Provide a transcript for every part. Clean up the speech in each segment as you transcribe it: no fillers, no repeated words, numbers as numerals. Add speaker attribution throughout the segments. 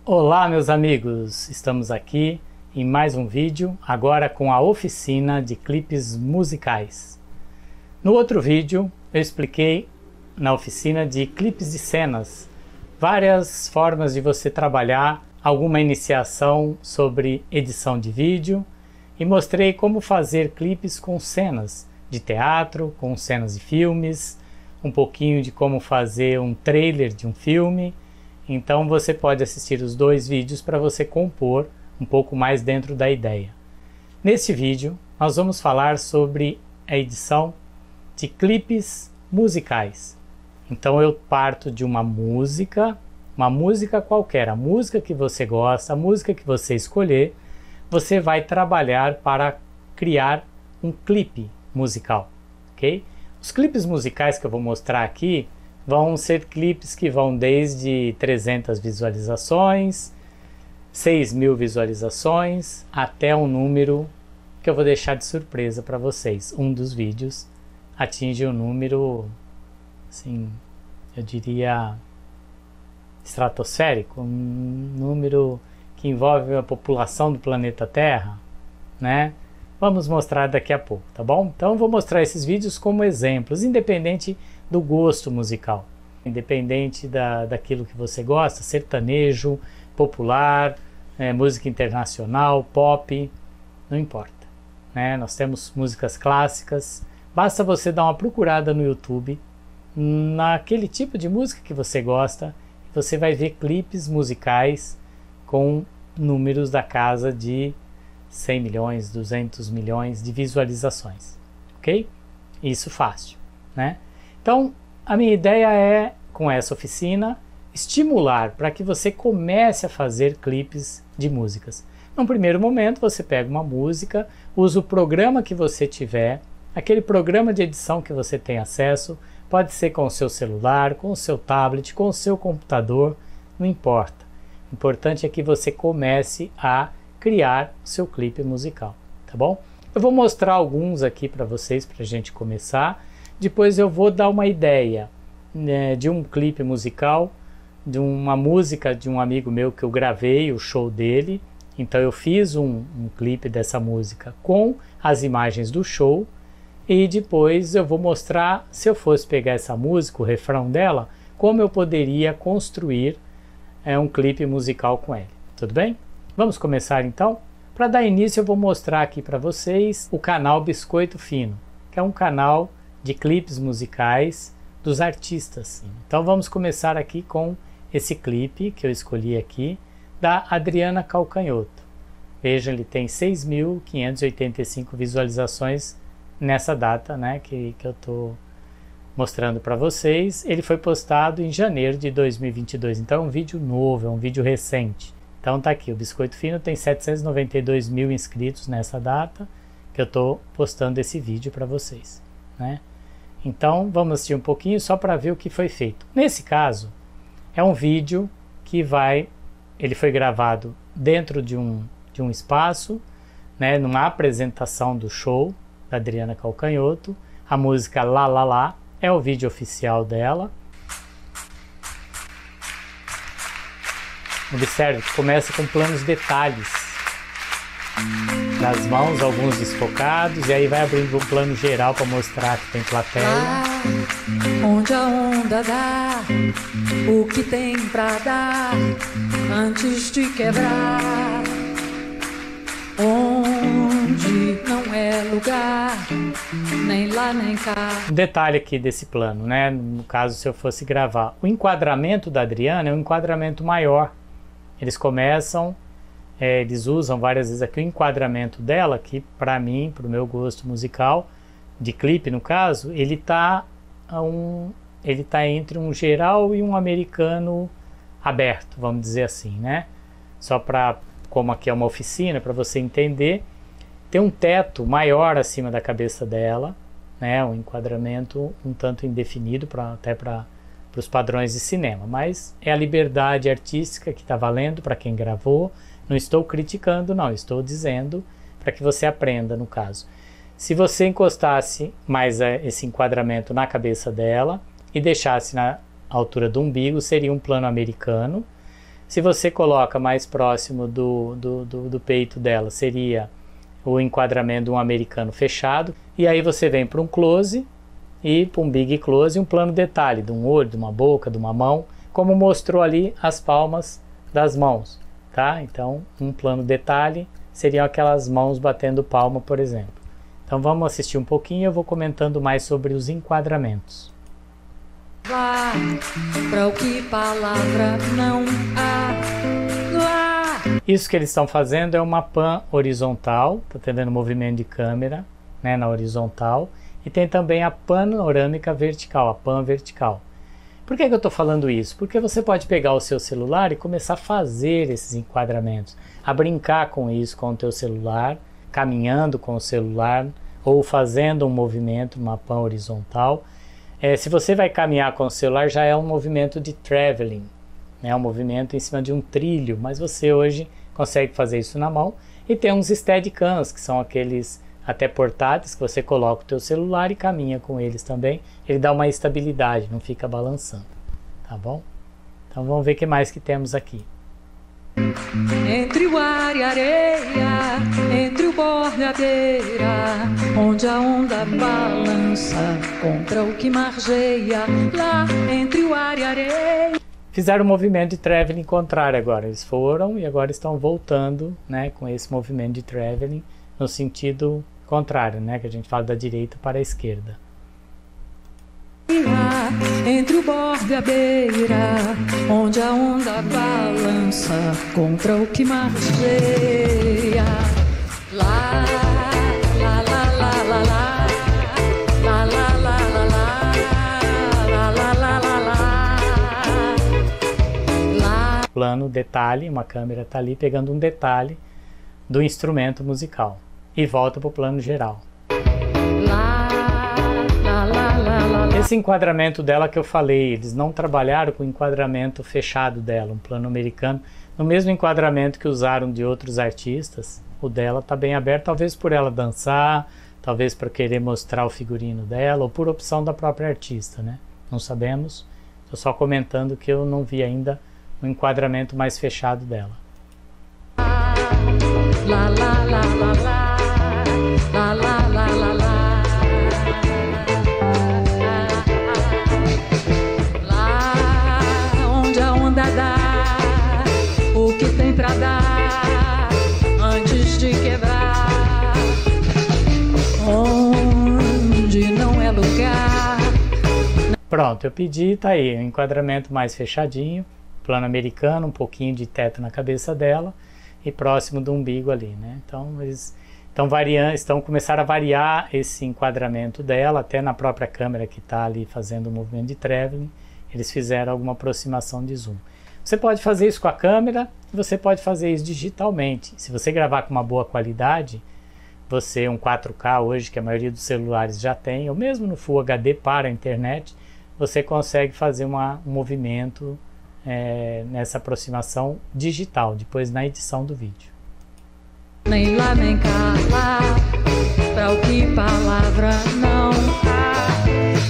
Speaker 1: Olá meus amigos, estamos aqui em mais um vídeo, agora com a oficina de clipes musicais. No outro vídeo eu expliquei na oficina de clipes de cenas, várias formas de você trabalhar alguma iniciação sobre edição de vídeo e mostrei como fazer clipes com cenas de teatro, com cenas de filmes, um pouquinho de como fazer um trailer de um filme. Então você pode assistir os dois vídeos para você compor um pouco mais dentro da ideia. Neste vídeo nós vamos falar sobre a edição de clipes musicais. Então eu parto de uma música qualquer, a música que você gosta, a música que você escolher, você vai trabalhar para criar um clipe musical, ok? Os clipes musicais que eu vou mostrar aqui vão ser clipes que vão desde 300 visualizações, 6.000 visualizações, até um número que eu vou deixar de surpresa para vocês. Um dos vídeos atinge um número, assim, eu diria, estratosférico, um número que envolve a população do planeta Terra, né? Vamos mostrar daqui a pouco, tá bom? Então eu vou mostrar esses vídeos como exemplos, independente do gosto musical, independente daquilo que você gosta, sertanejo, popular, música internacional, pop, não importa, né? Nós temos músicas clássicas, basta você dar uma procurada no YouTube, naquele tipo de música que você gosta, você vai ver clipes musicais com números da casa de 100 milhões, 200 milhões de visualizações, ok? Isso fácil, né? Então, a minha ideia é, com essa oficina, estimular para que você comece a fazer clipes de músicas. Num primeiro momento, você pega uma música, usa o programa que você tiver, aquele programa de edição que você tem acesso, pode ser com o seu celular, com o seu tablet, com o seu computador, não importa. O importante é que você comece a criar o seu clipe musical, tá bom? Eu vou mostrar alguns aqui para vocês, para a gente começar. Depois eu vou dar uma ideia, né, de um clipe musical, de uma música de um amigo meu que eu gravei, o show dele. Então eu fiz um clipe dessa música com as imagens do show. E depois eu vou mostrar, se eu fosse pegar essa música, o refrão dela, como eu poderia construir um clipe musical com ele. Tudo bem? Vamos começar então? Para dar início eu vou mostrar aqui para vocês o canal Biscoito Fino, que é um canal de clipes musicais dos artistas. Então vamos começar aqui com esse clipe que eu escolhi aqui, da Adriana Calcanhoto. Veja, ele tem 6.585 visualizações nessa data, né, que eu estou mostrando para vocês. Ele foi postado em janeiro de 2022, então é um vídeo novo, é um vídeo recente. Então tá aqui, o Biscoito Fino tem 792 mil inscritos nessa data que eu estou postando esse vídeo para vocês, né? Então vamos assistir um pouquinho só para ver o que foi feito. Nesse caso, é um vídeo que ele foi gravado dentro de um espaço, né, numa apresentação do show da Adriana Calcanhoto. A música Lá Lá Lá é o vídeo oficial dela. Observe que começa com planos detalhes nas mãos, alguns desfocados, e aí vai abrindo um plano geral para mostrar que tem plateia.
Speaker 2: Lá onde a onda dá o que tem pra dar antes de quebrar, onde não é lugar nem lá nem cá.
Speaker 1: Um detalhe aqui desse plano, né? No caso, se eu fosse gravar, o enquadramento da Adriana é um enquadramento maior. Eles começam, eles usam várias vezes aqui o enquadramento dela, que para mim, para o meu gosto musical, de clipe no caso, ele tá entre um geral e um americano aberto, vamos dizer assim, né? Só para, como aqui é uma oficina, para você entender, tem um teto maior acima da cabeça dela, né? Um enquadramento um tanto indefinido, até para os padrões de cinema, mas é a liberdade artística que está valendo para quem gravou. Não estou criticando, não, estou dizendo para que você aprenda, no caso. Se você encostasse mais esse enquadramento na cabeça dela e deixasse na altura do umbigo, seria um plano americano. Se você coloca mais próximo do peito dela, seria o enquadramento de um americano fechado. E aí você vem para um close e para um big close, um plano detalhe de um olho, de uma boca, de uma mão, como mostrou ali as palmas das mãos, tá? Então, um plano detalhe seriam aquelas mãos batendo palma, por exemplo. Então vamos assistir um pouquinho e eu vou comentando mais sobre os enquadramentos.
Speaker 2: Vá para o que palavra não há.
Speaker 1: Isso que eles estão fazendo é uma pan horizontal, tá tendo movimento de câmera, né, na horizontal, e tem também a panorâmica vertical, a pan vertical. Por que eu estou falando isso? Porque você pode pegar o seu celular e começar a fazer esses enquadramentos, a brincar com isso com o teu celular, caminhando com o celular ou fazendo um movimento, uma pan horizontal. Se você vai caminhar com o celular, já é um movimento de traveling, né? Um movimento em cima de um trilho, mas você hoje consegue fazer isso na mão. E tem uns steadicams, que são aqueles até portáteis, que você coloca o teu celular e caminha com eles também. Ele dá uma estabilidade, não fica balançando, tá bom? Então vamos ver o que mais que temos aqui.
Speaker 2: Entre o ar e a areia, entre o bordo e a beira, onde a onda balança contra o que margeia, lá entre o ar e a areia.
Speaker 1: Fizeram um movimento de traveling contrário agora. Eles foram e agora estão voltando, né, com esse movimento de traveling no sentido contrário, né, que a gente fala da direita para a esquerda.
Speaker 2: Entre o bordo e a beira, onde a onda balança contra o que margeia. Lá, lá, lá, lá, lá, lá, lá, lá, lá, lá, lá, lá, lá, lá.
Speaker 1: Plano, detalhe, uma câmera está ali pegando um detalhe do instrumento musical e volta para o plano geral. Esse enquadramento dela que eu falei, eles não trabalharam com o enquadramento fechado dela, um plano americano, no mesmo enquadramento que usaram de outros artistas. O dela está bem aberto, talvez por ela dançar, talvez para querer mostrar o figurino dela, ou por opção da própria artista, né? Não sabemos, estou só comentando que eu não vi ainda o enquadramento mais fechado dela.
Speaker 2: Lá, lá, lá, lá, lá, lá, lá, lá, lá, lá. O que tem pra dar antes de quebrar, onde não é lugar.
Speaker 1: Pronto, eu pedi, tá aí, um enquadramento mais fechadinho, plano americano, um pouquinho de teto na cabeça dela e próximo do umbigo ali, né? Então eles estão começando a variar esse enquadramento dela, até na própria câmera que está ali fazendo o movimento de traveling, eles fizeram alguma aproximação de zoom. Você pode fazer isso com a câmera, você pode fazer isso digitalmente. Se você gravar com uma boa qualidade, você um 4K hoje, que a maioria dos celulares já tem, ou mesmo no Full HD para a internet, você consegue fazer um movimento nessa aproximação digital, depois na edição do vídeo.
Speaker 2: Nem lá, nem cá, lá, pra o que palavra não há.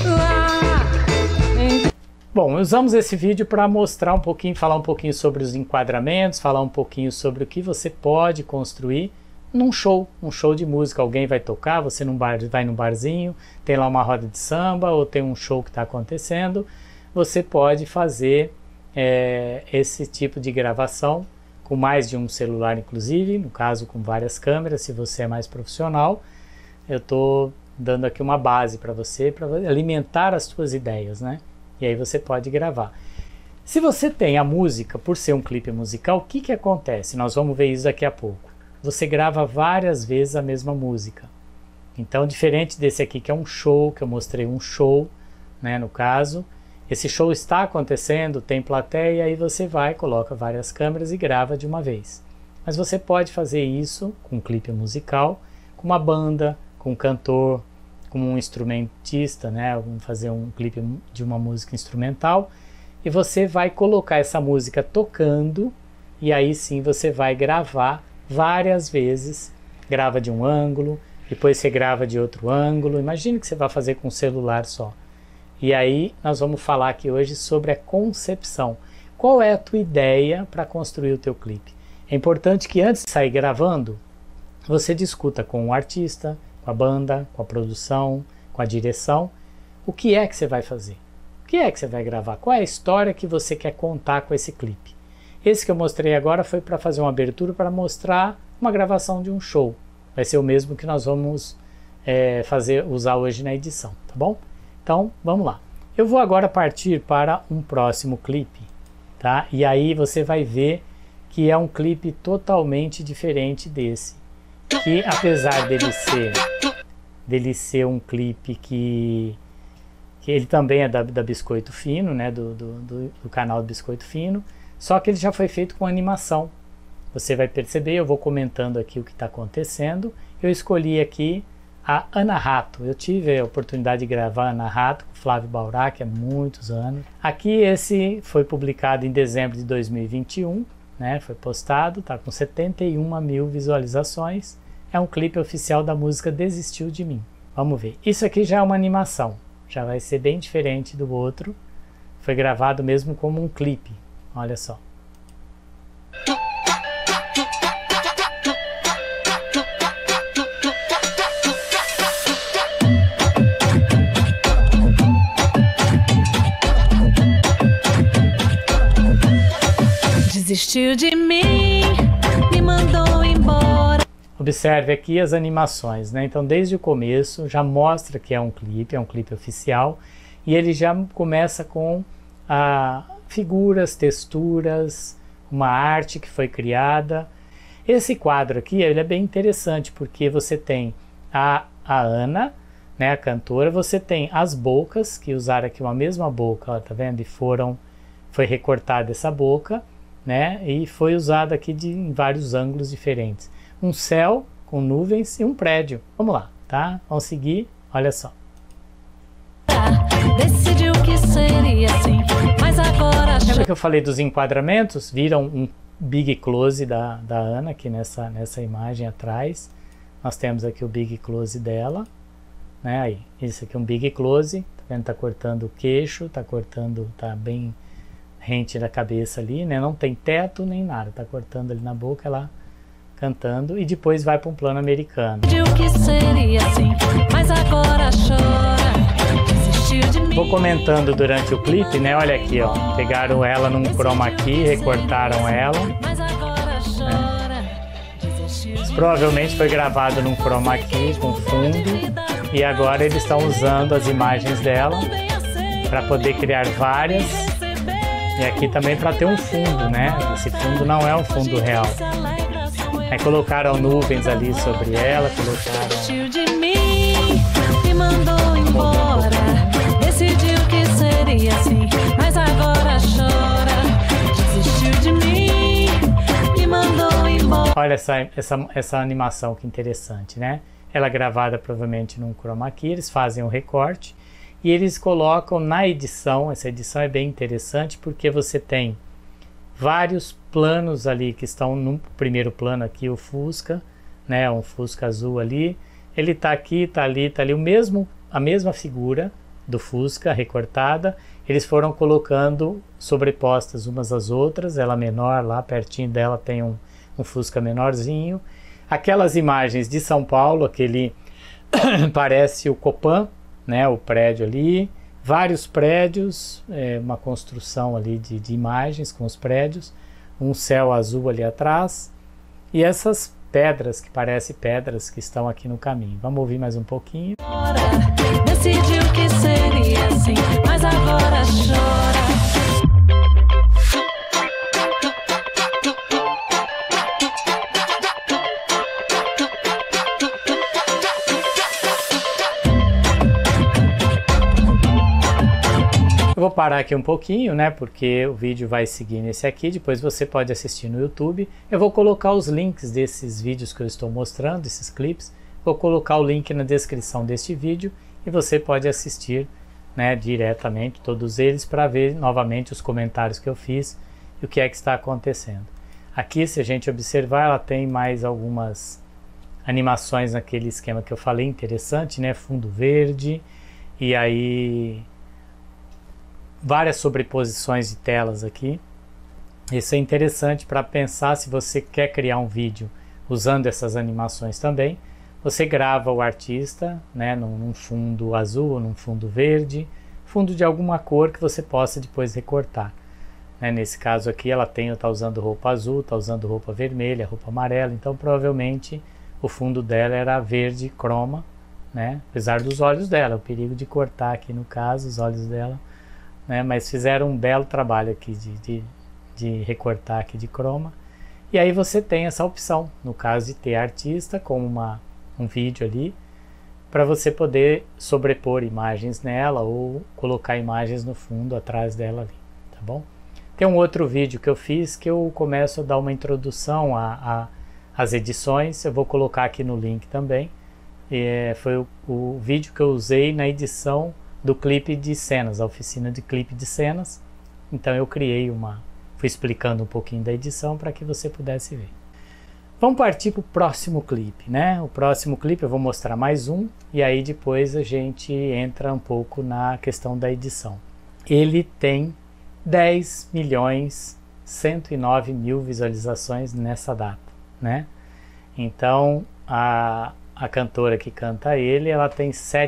Speaker 1: Bom, usamos esse vídeo para mostrar um pouquinho, falar um pouquinho sobre os enquadramentos, falar um pouquinho sobre o que você pode construir num show, um show de música. Alguém vai tocar, você vai num barzinho, tem lá uma roda de samba ou tem um show que está acontecendo, você pode fazer esse tipo de gravação com mais de um celular, inclusive, no caso com várias câmeras, se você é mais profissional. Eu estou dando aqui uma base para você, para alimentar as suas ideias, né? E aí você pode gravar. Se você tem a música, por ser um clipe musical, o que acontece? Nós vamos ver isso daqui a pouco. Você grava várias vezes a mesma música. Então, diferente desse aqui que é um show, que eu mostrei um show, né, no caso, esse show está acontecendo, tem plateia, aí você vai, coloca várias câmeras e grava de uma vez. Mas você pode fazer isso com um clipe musical, com uma banda, com um cantor, como um instrumentista, né? Vamos fazer um clipe de uma música instrumental e você vai colocar essa música tocando e aí sim você vai gravar várias vezes. Grava de um ângulo, depois você grava de outro ângulo. Imagine que você vai fazer com um celular só. E aí nós vamos falar aqui hoje sobre a concepção. qual é a tua ideia para construir o teu clipe. É importante que antes de sair gravando, você discuta com o artista, com a banda, com a produção, com a direção, o que é que você vai fazer, o que é que você vai gravar, qual é a história que você quer contar com esse clipe. Esse que eu mostrei agora foi para fazer uma abertura para mostrar uma gravação de um show. Vai ser o mesmo que nós vamos usar hoje na edição, tá bom? Então, vamos lá. Eu vou agora partir para um próximo clipe, tá? E aí você vai ver que é um clipe totalmente diferente desse. Que apesar dele ser um clipe que ele também é da Biscoito Fino, né? Do canal Biscoito Fino, só que ele já foi feito com animação. Você vai perceber, eu vou comentando aqui o que está acontecendo. Eu escolhi aqui a Ana Rato. Eu tive a oportunidade de gravar a Ana Rato com Flávio Baurac há muitos anos. Aqui esse foi publicado em dezembro de 2021, né? Foi postado, está com 71 mil visualizações. É um clipe oficial da música Desistiu de Mim. Vamos ver. Isso aqui já é uma animação. Já vai ser bem diferente do outro. Foi gravado mesmo como um clipe. Olha só.
Speaker 2: Desistiu de mim, me mandou embora.
Speaker 1: Observe aqui as animações, né? Então desde o começo já mostra que é um clipe oficial, e ele já começa com figuras, texturas, uma arte que foi criada. Esse quadro aqui ele é bem interessante porque você tem a Ana, né, a cantora, você tem as bocas, que usaram aqui uma mesma boca, ó, tá vendo? E foi recortada essa boca, né? E foi usado aqui em vários ângulos diferentes. Um céu com nuvens e um prédio. Vamos lá, tá? Vamos seguir, olha só.
Speaker 2: Decidiu que seria assim, mas agora...
Speaker 1: Lembra que eu falei dos enquadramentos? Viram um big close da Ana aqui nessa imagem atrás. Nós temos aqui o big close dela, né? Aí, esse aqui é um big close, tá vendo? Tá cortando o queixo, tá bem rente da cabeça ali, né? Não tem teto nem nada, tá cortando ali na boca, ela cantando, e depois vai para um plano americano.
Speaker 2: Que seria assim, mas agora chora. Desistiu de mim.
Speaker 1: Vou comentando durante o clipe, né? Olha aqui, ó, pegaram ela num chroma key, recortaram ela,
Speaker 2: mas agora chora.
Speaker 1: Isso provavelmente foi gravado num chroma key com fundo, e agora eles estão usando as imagens dela para poder criar várias. E aqui também para ter um fundo, né? Esse fundo não é um fundo real. Aí colocaram nuvens ali sobre ela, colocaram...
Speaker 2: Desistiu de mim, me mandou embora. Decidiu que seria assim, mas agora chora. Desistiu de mim, me mandou embora.
Speaker 1: Olha essa animação que interessante, né? Ela é gravada provavelmente num chroma key, eles fazem um recorte. E eles colocam na edição, essa edição é bem interessante porque você tem vários planos ali que estão no primeiro plano aqui, o Fusca, né, um Fusca azul ali, ele tá aqui, tá ali, a mesma figura do Fusca recortada, eles foram colocando sobrepostas umas às outras, ela menor lá, pertinho dela tem um Fusca menorzinho, aquelas imagens de São Paulo, aquele parece o Copan, né, o prédio ali, vários prédios, uma construção ali de imagens com os prédios, um céu azul ali atrás, e essas pedras que parecem pedras que estão aqui no caminho. Vamos ouvir mais um pouquinho.
Speaker 2: Decidiu que seria assim, mas agora chora.
Speaker 1: Eu vou parar aqui um pouquinho, né, porque o vídeo vai seguir nesse aqui, depois você pode assistir no YouTube. Eu vou colocar os links desses vídeos que eu estou mostrando, esses clipes, vou colocar o link na descrição deste vídeo e você pode assistir, né, diretamente todos eles para ver novamente os comentários que eu fiz e o que é que está acontecendo. Aqui, se a gente observar, ela tem mais algumas animações naquele esquema que eu falei, interessante, né, fundo verde, e aí várias sobreposições de telas aqui, Isso é interessante para pensar se você quer criar um vídeo usando essas animações também. Você grava o artista, né, num fundo azul ou num fundo verde, fundo de alguma cor que você possa depois recortar. Nesse caso aqui ela está usando roupa azul, está usando roupa vermelha, roupa amarela, então provavelmente o fundo dela era verde croma, né? Apesar dos olhos dela, o perigo de cortar aqui no caso os olhos dela, né? Mas fizeram um belo trabalho aqui de recortar aqui de croma. E aí você tem essa opção, no caso de ter artista com um vídeo ali, para você poder sobrepor imagens nela ou colocar imagens no fundo atrás dela ali, tá bom? Tem um outro vídeo que eu fiz que eu começo a dar uma introdução às edições, eu vou colocar aqui no link também. Foi o vídeo que eu usei na edição do clipe de cenas, a oficina de clipe de cenas. Então eu criei fui explicando um pouquinho da edição para que você pudesse ver. Vamos partir para o próximo clipe, né? O próximo clipe eu vou mostrar mais um e aí depois a gente entra um pouco na questão da edição. Ele tem 10.109.000 visualizações nessa data, né? Então a cantora que canta ele, ela tem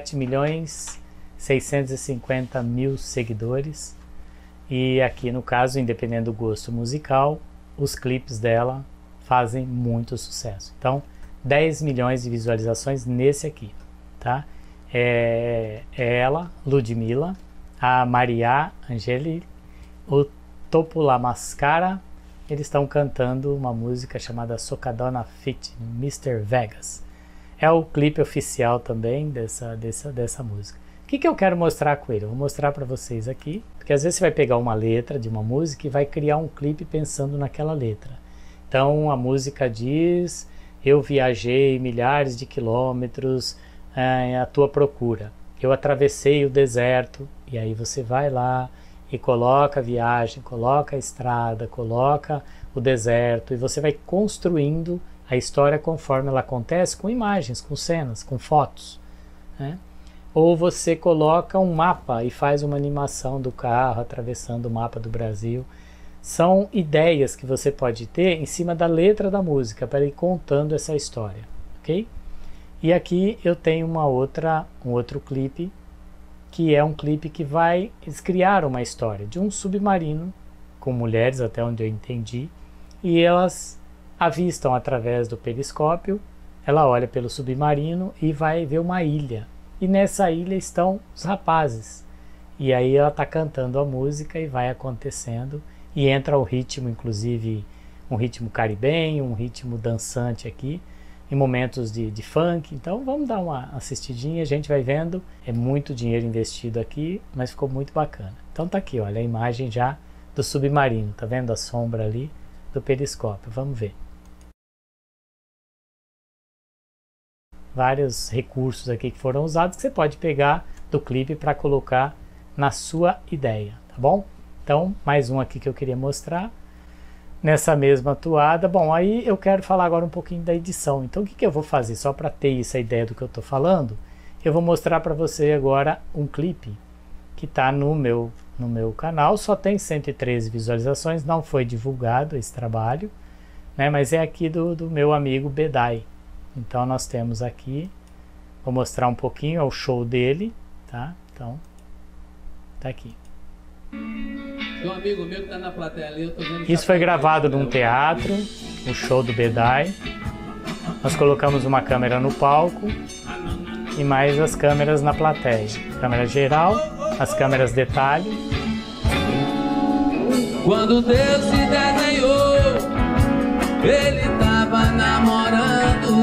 Speaker 1: 7.650.000 seguidores e aqui no caso, independente do gosto musical, os clipes dela fazem muito sucesso. Então 10 milhões de visualizações nesse aqui, tá? É ela, Ludmilla, a Maria Angeli, o Topula Mascara, eles estão cantando uma música chamada Socadona Fit Mr. Vegas. É o clipe oficial também dessa música. O que eu quero mostrar com ele? Eu vou mostrar para vocês aqui, porque às vezes você vai pegar uma letra de uma música e vai criar um clipe pensando naquela letra. Então a música diz: eu viajei milhares de quilômetros à tua procura, eu atravessei o deserto, e aí você vai lá e coloca a viagem, coloca a estrada, coloca o deserto, e você vai construindo a história conforme ela acontece, com imagens, com cenas, com fotos, né? Ou você coloca um mapa e faz uma animação do carro atravessando o mapa do Brasil. São ideias que você pode ter em cima da letra da música para ir contando essa história, ok? E aqui eu tenho um outro clipe, que é um clipe que eles criaram uma história de um submarino com mulheres, até onde eu entendi, e elas avistam através do periscópio, ela olha pelo submarino e vai ver uma ilha, e nessa ilha estão os rapazes, e aí ela está cantando a música e vai acontecendo, e entra o ritmo, inclusive um ritmo caribenho, um ritmo dançante aqui, em momentos de funk. Então vamos dar uma assistidinha, a gente vai vendo. É muito dinheiro investido aqui, mas ficou muito bacana. Então tá aqui, olha a imagem já do submarino, tá vendo a sombra ali do periscópio? Vamos ver. Vários recursos aqui que foram usados que você pode pegar do clipe para colocar na sua ideia, tá bom? Então mais um aqui que eu queria mostrar nessa mesma toada. Bom, aí eu quero falar agora um pouquinho da edição. Então o que eu vou fazer? Só para ter essa ideia do que eu estou falando, eu vou mostrar para você agora um clipe que está no meu canal. Só tem 113 visualizações, não foi divulgado esse trabalho, né? Mas é aqui do meu amigo Bedai. Então nós temos aqui, vou mostrar um pouquinho, é o show dele, tá? Então tá aqui.
Speaker 3: Tem um amigo meu que tá na plateia ali, eu tô vendo.
Speaker 1: Isso foi gravado num teatro, o show do Bedai. Nós colocamos uma câmera no palco e mais as câmeras na plateia. Câmera geral, as câmeras detalhe.
Speaker 3: Quando Deus se desenhou, ele tava namorando.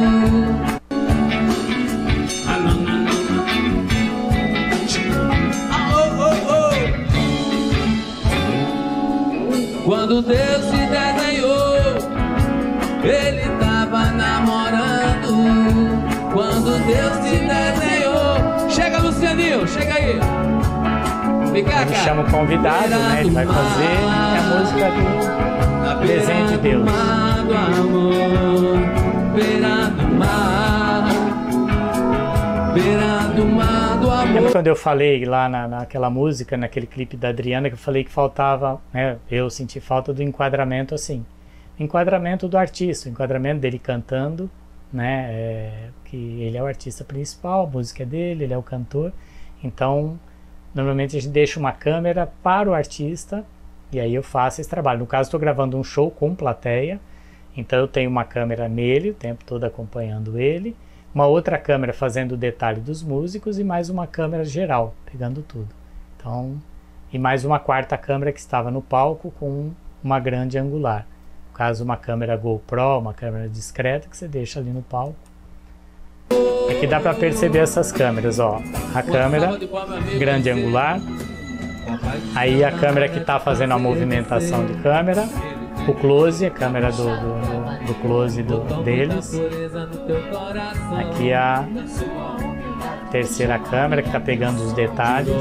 Speaker 3: Quando Deus se desenhou, ele tava namorando. Quando Deus se desenhou. Chega, Lucianinho, chega aí. Vem cá,
Speaker 1: ele chama o convidado, né? Ele vai fazer a música do desenho de Deus.
Speaker 3: Beira do mar do amor.
Speaker 1: É Quando eu falei lá naquela música, naquele clipe da Adriana, que eu falei que faltava, né, eu senti falta do enquadramento assim. Enquadramento do artista, o enquadramento dele cantando, né, que ele é o artista principal, a música é dele, ele é o cantor. Então, normalmente a gente deixa uma câmera para o artista e aí eu faço esse trabalho. No caso, estou gravando um show com plateia, então eu tenho uma câmera nele, o tempo todo acompanhando ele, uma outra câmera fazendo o detalhe dos músicos e mais uma câmera geral, pegando tudo. Então, e mais uma quarta câmera que estava no palco com uma grande angular. No caso, uma câmera GoPro, uma câmera discreta que você deixa ali no palco. Aqui dá para perceber essas câmeras, ó. A câmera grande angular, aí a câmera que está fazendo a movimentação de câmera, o close, a câmera do close deles. Aqui a terceira câmera que está pegando os detalhes.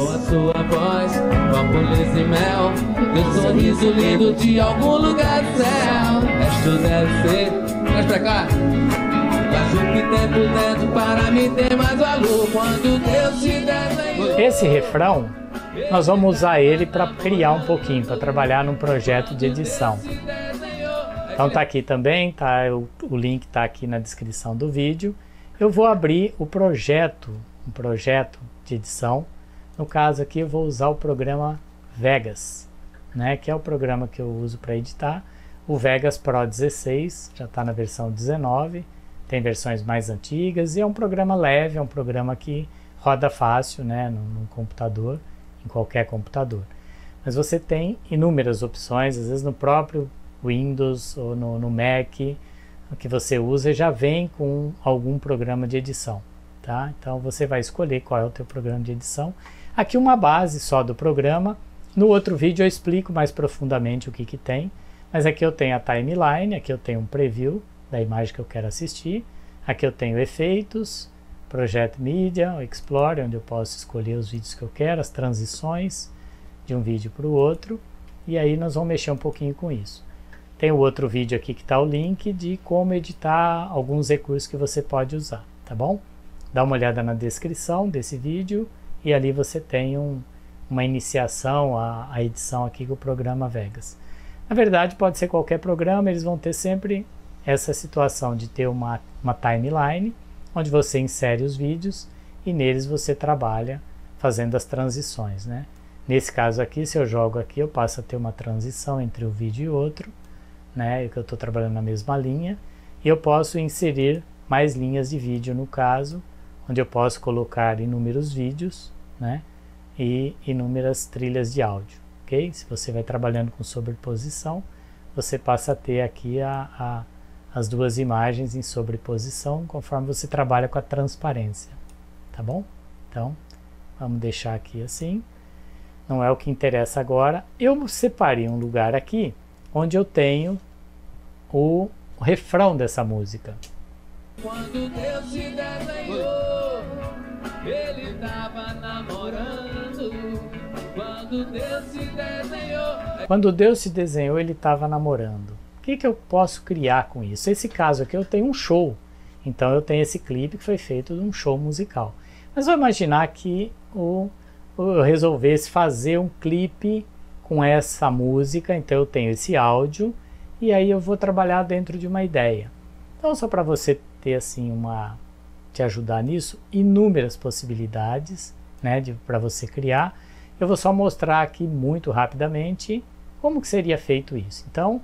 Speaker 1: Esse refrão, nós vamos usar ele para criar um pouquinho, para trabalhar num projeto de edição. Então tá aqui também, tá, o link está aqui na descrição do vídeo. Eu vou abrir o projeto, um projeto de edição. No caso aqui eu vou usar o programa Vegas, né, que é o programa que eu uso para editar. O Vegas Pro 16, já está na versão 19, tem versões mais antigas e é um programa leve, é um programa que roda fácil, né, no computador, em qualquer computador. Mas você tem inúmeras opções, às vezes no próprio Windows ou no Mac, o que você usa já vem com algum programa de edição, tá? Então você vai escolher qual é o teu programa de edição. Aqui uma base só do programa. No outro vídeo eu explico mais profundamente o que tem, mas aqui eu tenho a timeline, aqui eu tenho um preview da imagem que eu quero assistir, aqui eu tenho efeitos, Project Media, o Explorer, onde eu posso escolher os vídeos que eu quero, as transições de um vídeo para o outro, e aí nós vamos mexer um pouquinho com isso. Tem o outro vídeo aqui que está o link de como editar alguns recursos que você pode usar, tá bom? Dá uma olhada na descrição desse vídeo e ali você tem uma iniciação à edição aqui com o programa Vegas. Na verdade pode ser qualquer programa, eles vão ter sempre essa situação de ter uma timeline, onde você insere os vídeos e neles você trabalha fazendo as transições, né? Nesse caso aqui, se eu jogo aqui, eu passo a ter uma transição entre um vídeo e outro, né? Que eu estou trabalhando na mesma linha, e eu posso inserir mais linhas de vídeo no caso, onde eu posso colocar inúmeros vídeos, né? E inúmeras trilhas de áudio, ok? Se você vai trabalhando com sobreposição, você passa a ter aqui as duas imagens em sobreposição, conforme você trabalha com a transparência, tá bom? Então, vamos deixar aqui assim, não é o que interessa agora. Eu separei um lugar aqui, onde eu tenho o refrão dessa música.
Speaker 3: Quando Deus te desenhou, ele estava namorando. Quando Deus te desenhou.
Speaker 1: Quando Deus te desenhou, ele estava namorando. O que eu posso criar com isso? Esse caso aqui eu tenho um show, então eu tenho esse clipe que foi feito de um show musical. Mas vou imaginar que eu resolvesse fazer um clipe com essa música, então eu tenho esse áudio e aí eu vou trabalhar dentro de uma ideia. Então só para você ter assim te ajudar nisso, inúmeras possibilidades, né, para você criar. Eu vou só mostrar aqui muito rapidamente como que seria feito isso. Então,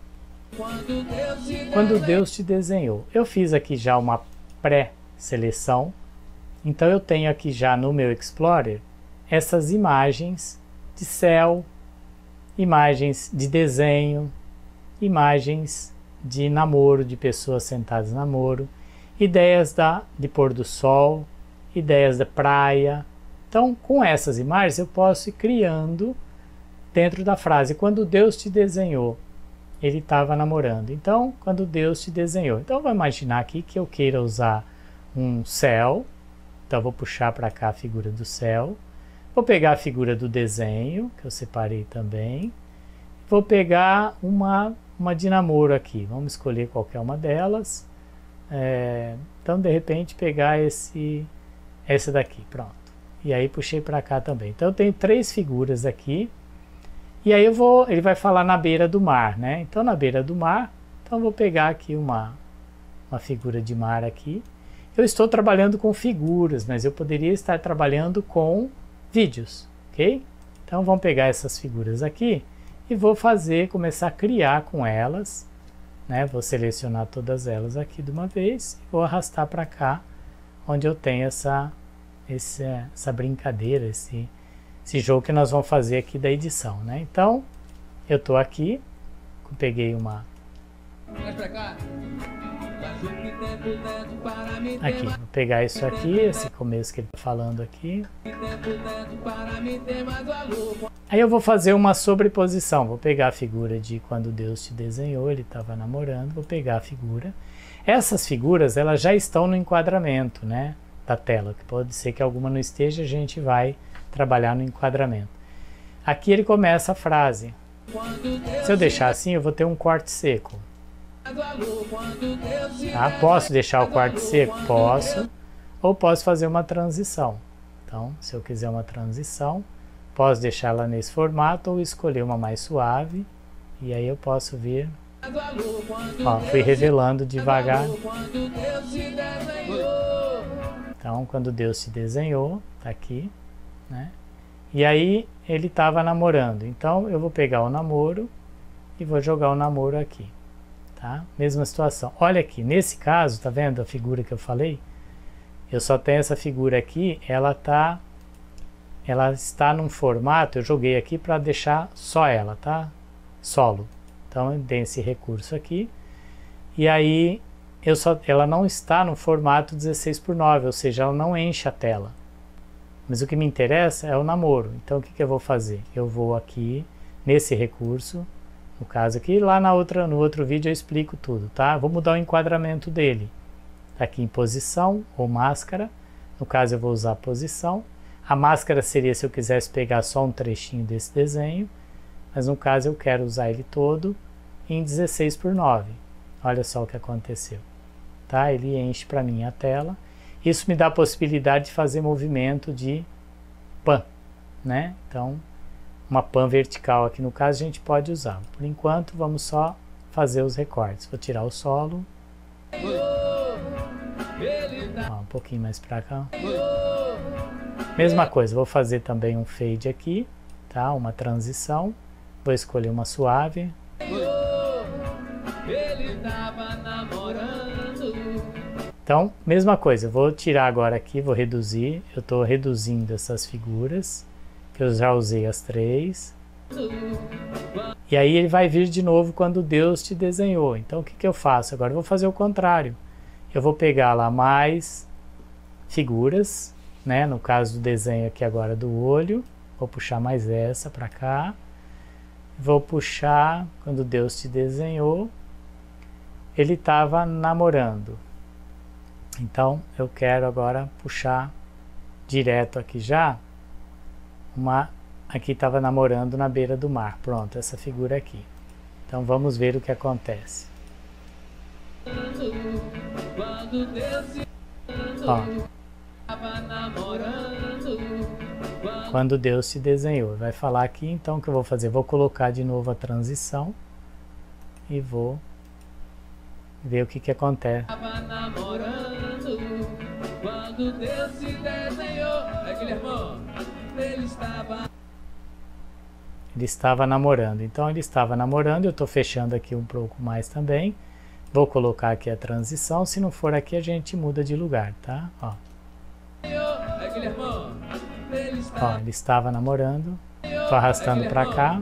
Speaker 1: quando Deus te desenhou, eu fiz aqui já uma pré-seleção, então eu tenho aqui já no meu Explorer essas imagens de céu, imagens de desenho, imagens de namoro, de pessoas sentadas em namoro, ideias de pôr do sol, ideias da praia. Então, com essas imagens eu posso ir criando dentro da frase, quando Deus te desenhou, ele estava namorando. Então, quando Deus te desenhou. Então, eu vou imaginar aqui que eu queira usar um céu. Então, eu vou puxar para cá a figura do céu. Vou pegar a figura do desenho, que eu separei também. Vou pegar uma de namoro aqui. Vamos escolher qualquer uma delas. Então, de repente, pegar essa daqui. Pronto. e aí puxei para cá também. Então eu tenho 3 figuras aqui, e aí ele vai falar na beira do mar, né? Então na beira do mar, então eu vou pegar aqui uma figura de mar aqui. Eu estou trabalhando com figuras, mas eu poderia estar trabalhando com vídeos, ok? Então vamos pegar essas figuras aqui e vou começar a criar com elas, né? Vou selecionar todas elas aqui de uma vez e vou arrastar para cá, onde eu tenho essa brincadeira, esse jogo que nós vamos fazer aqui da edição, né? Então eu estou aqui, peguei uma aqui, vou pegar isso aqui, esse começo que ele está falando aqui. Aí eu vou fazer uma sobreposição, vou pegar a figura de quando Deus te desenhou, ele estava namorando, vou pegar a figura. Essas figuras, elas já estão no enquadramento, né, da tela, que pode ser que alguma não esteja, a gente vai trabalhar no enquadramento. Aqui ele começa a frase. Se eu deixar assim, eu vou ter um corte seco. Tá? Posso deixar o corte seco? Posso. Ou posso fazer uma transição. Então, se eu quiser uma transição, posso deixar ela nesse formato ou escolher uma mais suave. E aí eu posso vir. Ó, fui revelando devagar. Então, quando Deus se desenhou, tá aqui, né? E aí ele estava namorando. Então eu vou pegar o namoro e vou jogar o namoro aqui. Tá? Mesma situação. Olha aqui, nesse caso, tá vendo a figura que eu falei? Eu só tenho essa figura aqui, ela está num formato, eu joguei aqui para deixar só ela, tá? Solo. Então eu dei esse recurso aqui. E aí ela não está no formato 16:9, ou seja, ela não enche a tela. Mas o que me interessa é o namoro. Então o que eu vou fazer? Eu vou aqui nesse recurso, no caso aqui, lá no outro vídeo eu explico tudo, tá? Vou mudar o enquadramento dele. Aqui em posição ou máscara. No caso eu vou usar posição. A máscara seria se eu quisesse pegar só um trechinho desse desenho. Mas no caso eu quero usar ele todo em 16:9. Olha só o que aconteceu. Tá? Ele enche para mim a tela. Isso me dá a possibilidade de fazer movimento de pan, né? Então, uma pan vertical aqui no caso a gente pode usar. Por enquanto, vamos só fazer os recortes. Vou tirar o solo. Ó, um pouquinho mais para cá. Mesma coisa, vou fazer também um fade aqui, tá? Uma transição. Vou escolher uma suave. Então, mesma coisa, eu vou tirar agora aqui, vou reduzir. Eu estou reduzindo essas figuras, que eu já usei as 3. E aí ele vai vir de novo quando Deus te desenhou. Então o que eu faço? Agora eu vou fazer o contrário. Eu vou pegar lá mais figuras, né? No caso do desenho aqui agora do olho. Vou puxar mais essa para cá. Vou puxar quando Deus te desenhou. Ele estava namorando. Então eu quero agora puxar direto aqui já. Aqui estava namorando na beira do mar. Pronto, essa figura aqui. Então vamos ver o que acontece. Ó. Quando Deus se desenhou. Vai falar aqui, então o que eu vou fazer? Vou colocar de novo a transição e vou ver o que acontece. Quando Deus se desenhou, ele estava namorando. Então ele estava namorando. Eu estou fechando aqui um pouco mais também. Vou colocar aqui a transição. Se não for aqui, a gente muda de lugar, tá? Ó. Ó, ele estava namorando. Estou arrastando para cá.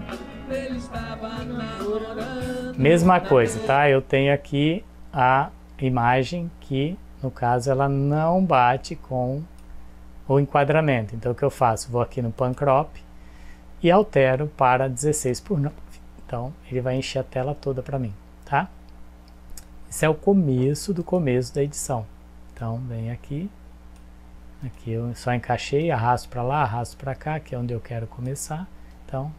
Speaker 1: Mesma coisa, tá? Eu tenho aqui a imagem que, no caso, ela não bate com o enquadramento. Então o que eu faço? Vou aqui no Pan Crop e altero para 16:9. Então ele vai encher a tela toda para mim, tá? Esse é o começo do começo da edição. Então vem aqui. Aqui eu só encaixei, arrasto para lá, arrasto para cá, que é onde eu quero começar. Então,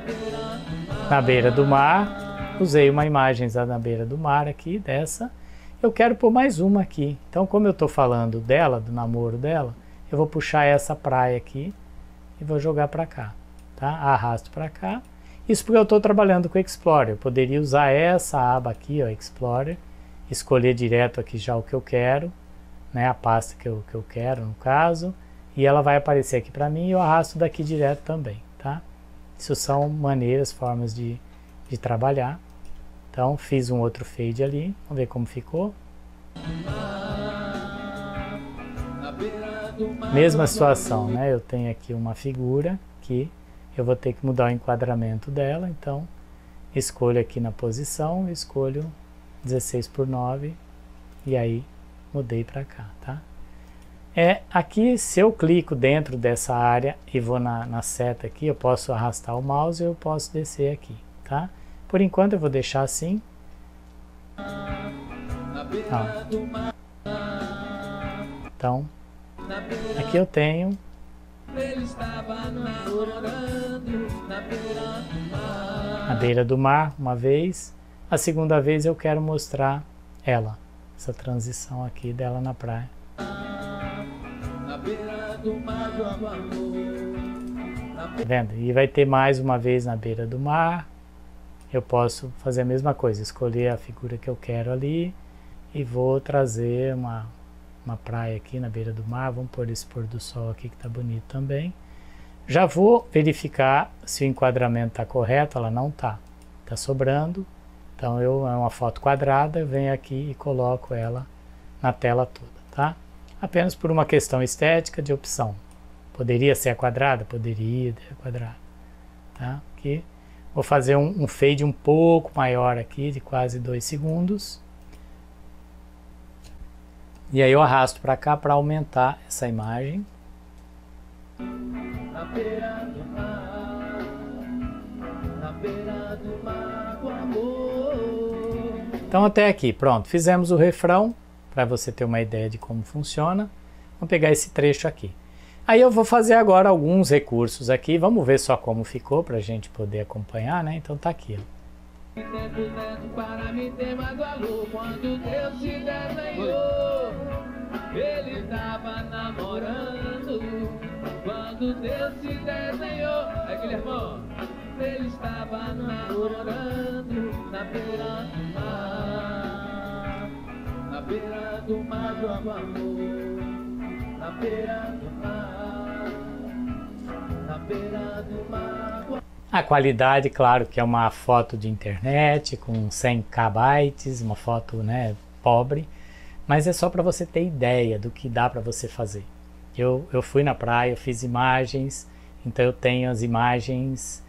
Speaker 1: na beira do mar, usei uma imagem na beira do mar aqui, dessa, eu quero pôr mais uma aqui. Então, como eu estou falando dela, do namoro dela, eu vou puxar essa praia aqui e vou jogar para cá, tá? Arrasto para cá. Isso porque eu estou trabalhando com o Explorer. Eu poderia usar essa aba aqui, ó, Explorer, escolher direto aqui já o que eu quero, né? A pasta que eu quero, no caso, e ela vai aparecer aqui para mim e eu arrasto daqui direto também, tá? Isso são maneiras, formas de trabalhar. Então, fiz um outro fade ali, vamos ver como ficou. Mesma situação, né? Eu tenho aqui uma figura que eu vou ter que mudar o enquadramento dela, então escolho aqui na posição, escolho 16:9 e aí mudei para cá, tá? Aqui, se eu clico dentro dessa área e vou na seta aqui, eu posso arrastar o mouse e eu posso descer aqui, tá? Por enquanto eu vou deixar assim. Ó. Então, aqui eu tenho a beira do mar uma vez. A segunda vez eu quero mostrar essa transição aqui dela na praia. Tá vendo? E vai ter mais uma vez na beira do mar. Eu posso fazer a mesma coisa, escolher a figura que eu quero ali e vou trazer uma praia aqui na beira do mar. Vamos pôr esse pôr do sol aqui que tá bonito também. Já vou verificar se o enquadramento está correto. Ela não tá sobrando. Então é uma foto quadrada, eu venho aqui e coloco ela na tela toda, tá? Apenas por uma questão estética de opção. Poderia ser a quadrada? Poderia ser a quadrada, tá? Aqui vou fazer um fade um pouco maior aqui, de quase 2 segundos. E aí eu arrasto para cá para aumentar essa imagem. Na beira do mar, na beira do mar, o amor. Então até aqui, pronto, fizemos o refrão, para você ter uma ideia de como funciona. Vamos pegar esse trecho aqui. Aí eu vou fazer agora alguns recursos aqui, vamos ver só como ficou, para a gente poder acompanhar, né? Então tá aqui, ó. Para me ter mais valor, quando Deus se desenhou, ele estava namorando. Quando Deus se desenhou, aí Guilhermão, ele estava namorando na beira do mar, na beira do mar do amor, na beira do mar, na beira do mar. A qualidade, claro, que é uma foto de internet com 100 KB, uma foto, né, pobre, mas é só para você ter ideia do que dá para você fazer. Eu fui na praia, eu fiz imagens, então eu tenho as imagens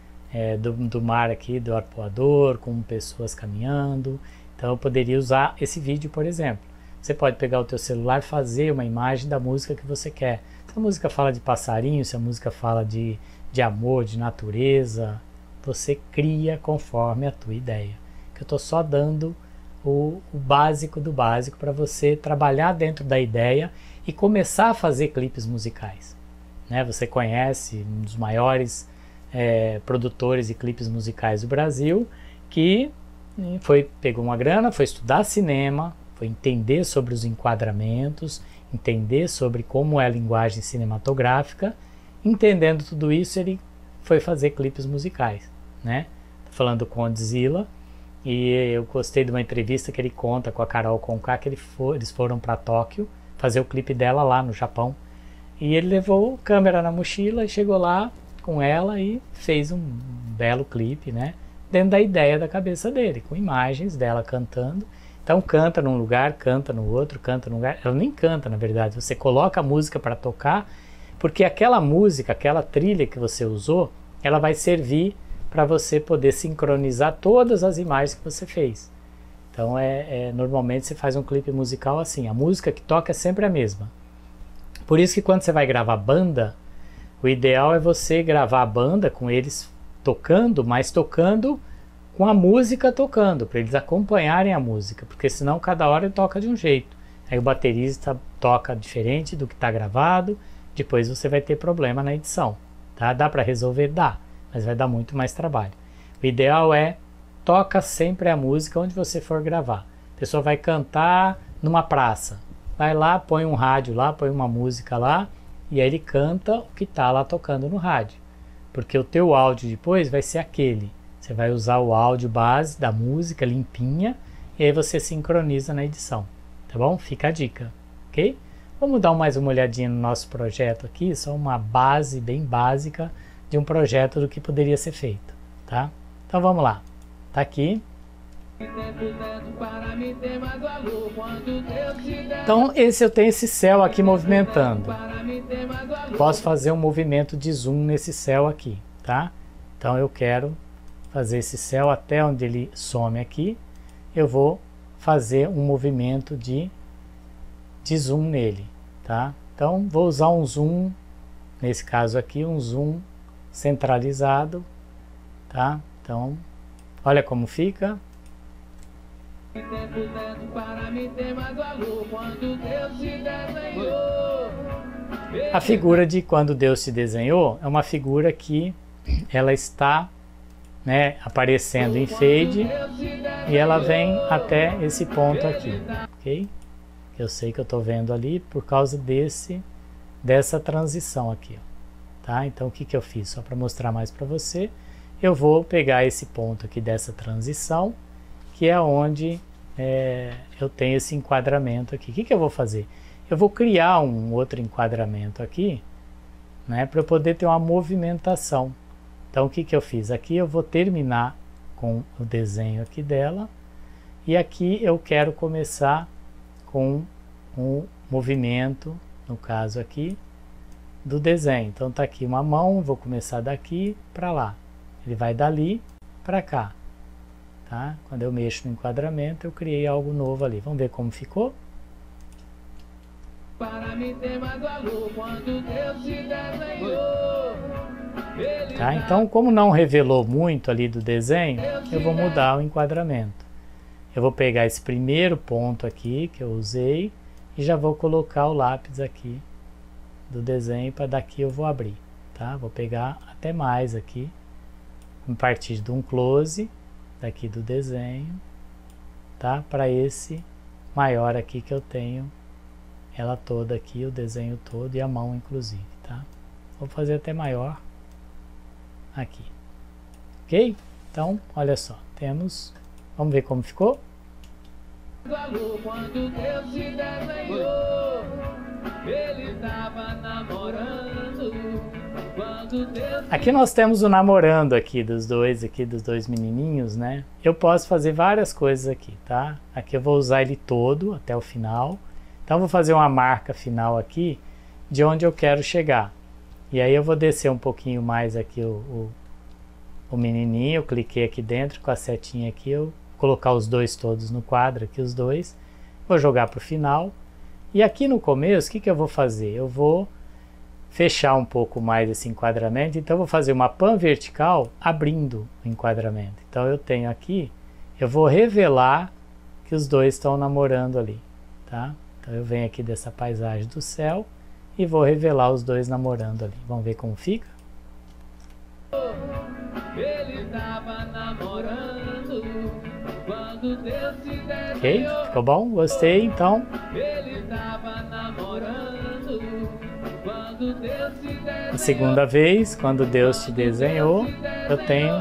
Speaker 1: do mar aqui, do arpoador, com pessoas caminhando, então eu poderia usar esse vídeo, por exemplo. Você pode pegar o teu celular e fazer uma imagem da música que você quer. Se a música fala de passarinho, se a música fala de amor, de natureza, você cria conforme a tua ideia. Que eu estou só dando o básico do básico para você trabalhar dentro da ideia e começar a fazer clipes musicais, né? Você conhece um dos maiores produtores de clipes musicais do Brasil, que pegou uma grana, foi estudar cinema, foi entender sobre os enquadramentos, entender sobre como é a linguagem cinematográfica. Entendendo tudo isso, ele foi fazer clipes musicais, né? Tô falando com o Condzilla, e eu gostei de uma entrevista que ele conta com a Carol Conká, que eles foram para Tóquio fazer o clipe dela lá no Japão, e ele levou câmera na mochila e chegou lá com ela e fez um belo clipe, né? Dentro da ideia da cabeça dele, com imagens dela cantando. Então canta num lugar, canta no outro, canta num lugar. Ela nem canta, na verdade, você coloca a música para tocar, porque aquela música, aquela trilha que você usou, ela vai servir para você poder sincronizar todas as imagens que você fez. Então normalmente você faz um clipe musical assim, a música que toca é sempre a mesma. Por isso que quando você vai gravar banda, o ideal é você gravar a banda com eles tocando, mas tocando com a música tocando, para eles acompanharem a música, porque senão cada hora ele toca de um jeito. Aí o baterista toca diferente do que está gravado, depois você vai ter problema na edição, tá? Dá para resolver? Dá, mas vai dar muito mais trabalho. O ideal é toca sempre a música onde você for gravar. A pessoa vai cantar numa praça. Vai lá, põe um rádio lá, põe uma música lá, e aí ele canta o que está lá tocando no rádio. Porque o teu áudio depois vai ser aquele. Você vai usar o áudio base da música limpinha, e aí você sincroniza na edição. Tá bom? Fica a dica, ok? Vamos dar mais uma olhadinha no nosso projeto aqui, só uma base bem básica de um projeto do que poderia ser feito, tá? Então vamos lá. Tá aqui. Então esse eu tenho esse céu aqui movimentando. Posso fazer um movimento de zoom nesse céu aqui, tá? Então eu quero fazer esse céu até onde ele some aqui. Eu vou fazer um movimento de zoom nele, tá? Então vou usar um zoom, nesse caso aqui, um zoom centralizado, tá? Então, olha como fica. A figura de quando Deus te desenhou é uma figura que ela está, né, aparecendo em fade e ela vem até esse ponto aqui, ok? Eu sei que eu estou vendo ali por causa dessa transição aqui, ó, tá? Então o que eu fiz? Só para mostrar mais para você, eu vou pegar esse ponto aqui dessa transição, que é onde eu tenho esse enquadramento aqui. O que eu vou fazer? Eu vou criar um outro enquadramento aqui, né, para eu poder ter uma movimentação. Então o que eu fiz? Aqui eu vou terminar com o desenho aqui dela, e aqui eu quero começar com um movimento, no caso aqui, do desenho. Então tá aqui uma mão, vou começar daqui para lá. Ele vai dali para cá. Tá? Quando eu mexo no enquadramento, eu criei algo novo ali. Vamos ver como ficou? Tá? Então, como não revelou muito ali do desenho, eu vou mudar o enquadramento. Eu vou pegar esse primeiro ponto aqui que eu usei e já vou colocar o lápis aqui do desenho, para daqui eu vou abrir. Tá? Vou pegar até mais aqui, a partir de um close daqui do desenho, tá? Para esse maior aqui que eu tenho, ela toda aqui, o desenho todo e a mão inclusive, tá? Vou fazer até maior aqui, ok? Então, olha só, temos, vamos ver como ficou? Quando Deus te desenhou, ele estava namorando. Aqui nós temos o namorando aqui dos dois menininhos, né? Eu posso fazer várias coisas aqui, tá? Aqui eu vou usar ele todo até o final. Então eu vou fazer uma marca final aqui de onde eu quero chegar. E aí eu vou descer um pouquinho mais aqui o menininho, eu cliquei aqui dentro com a setinha aqui, eu vou colocar os dois todos no quadro aqui, os dois. Vou jogar para o final. E aqui no começo, o que eu vou fazer? Eu vou fechar um pouco mais esse enquadramento, então eu vou fazer uma pan vertical abrindo o enquadramento. Então eu tenho aqui, eu vou revelar que os dois estão namorando ali, tá? Então eu venho aqui dessa paisagem do céu e vou revelar os dois namorando ali. Vamos ver como fica? Ele tava namorando quando Deus te desenhou. Ok? Ficou bom? Gostei, então. Ele tava namorando. A segunda vez, quando Deus te desenhou, eu tenho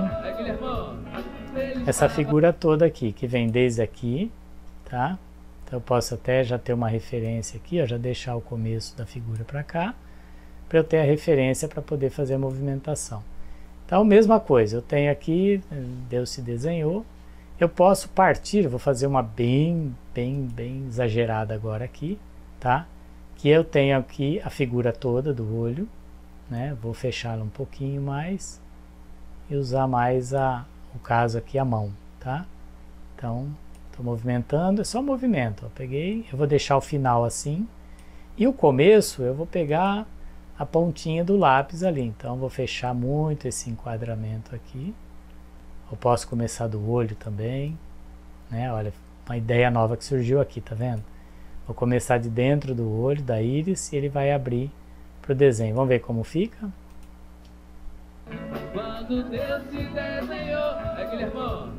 Speaker 1: essa figura toda aqui, que vem desde aqui, tá? Então eu posso até já ter uma referência aqui, ó, já deixar o começo da figura para cá, para eu ter a referência para poder fazer a movimentação. Então, mesma coisa, eu tenho aqui, Deus te desenhou, eu posso partir, vou fazer uma bem exagerada agora aqui, tá? Que eu tenho aqui a figura toda do olho, né? Vou fechá-la um pouquinho mais e usar mais o caso aqui, a mão, tá? Então, estou movimentando, é só movimento, ó, peguei, eu vou deixar o final assim, e o começo eu vou pegar a pontinha do lápis ali, então vou fechar muito esse enquadramento aqui. Eu posso começar do olho também, né? Olha, uma ideia nova que surgiu aqui, tá vendo? Vou começar de dentro do olho, da íris, e ele vai abrir para o desenho. Vamos ver como fica? Quando Deus te desenhou, Guilhermão,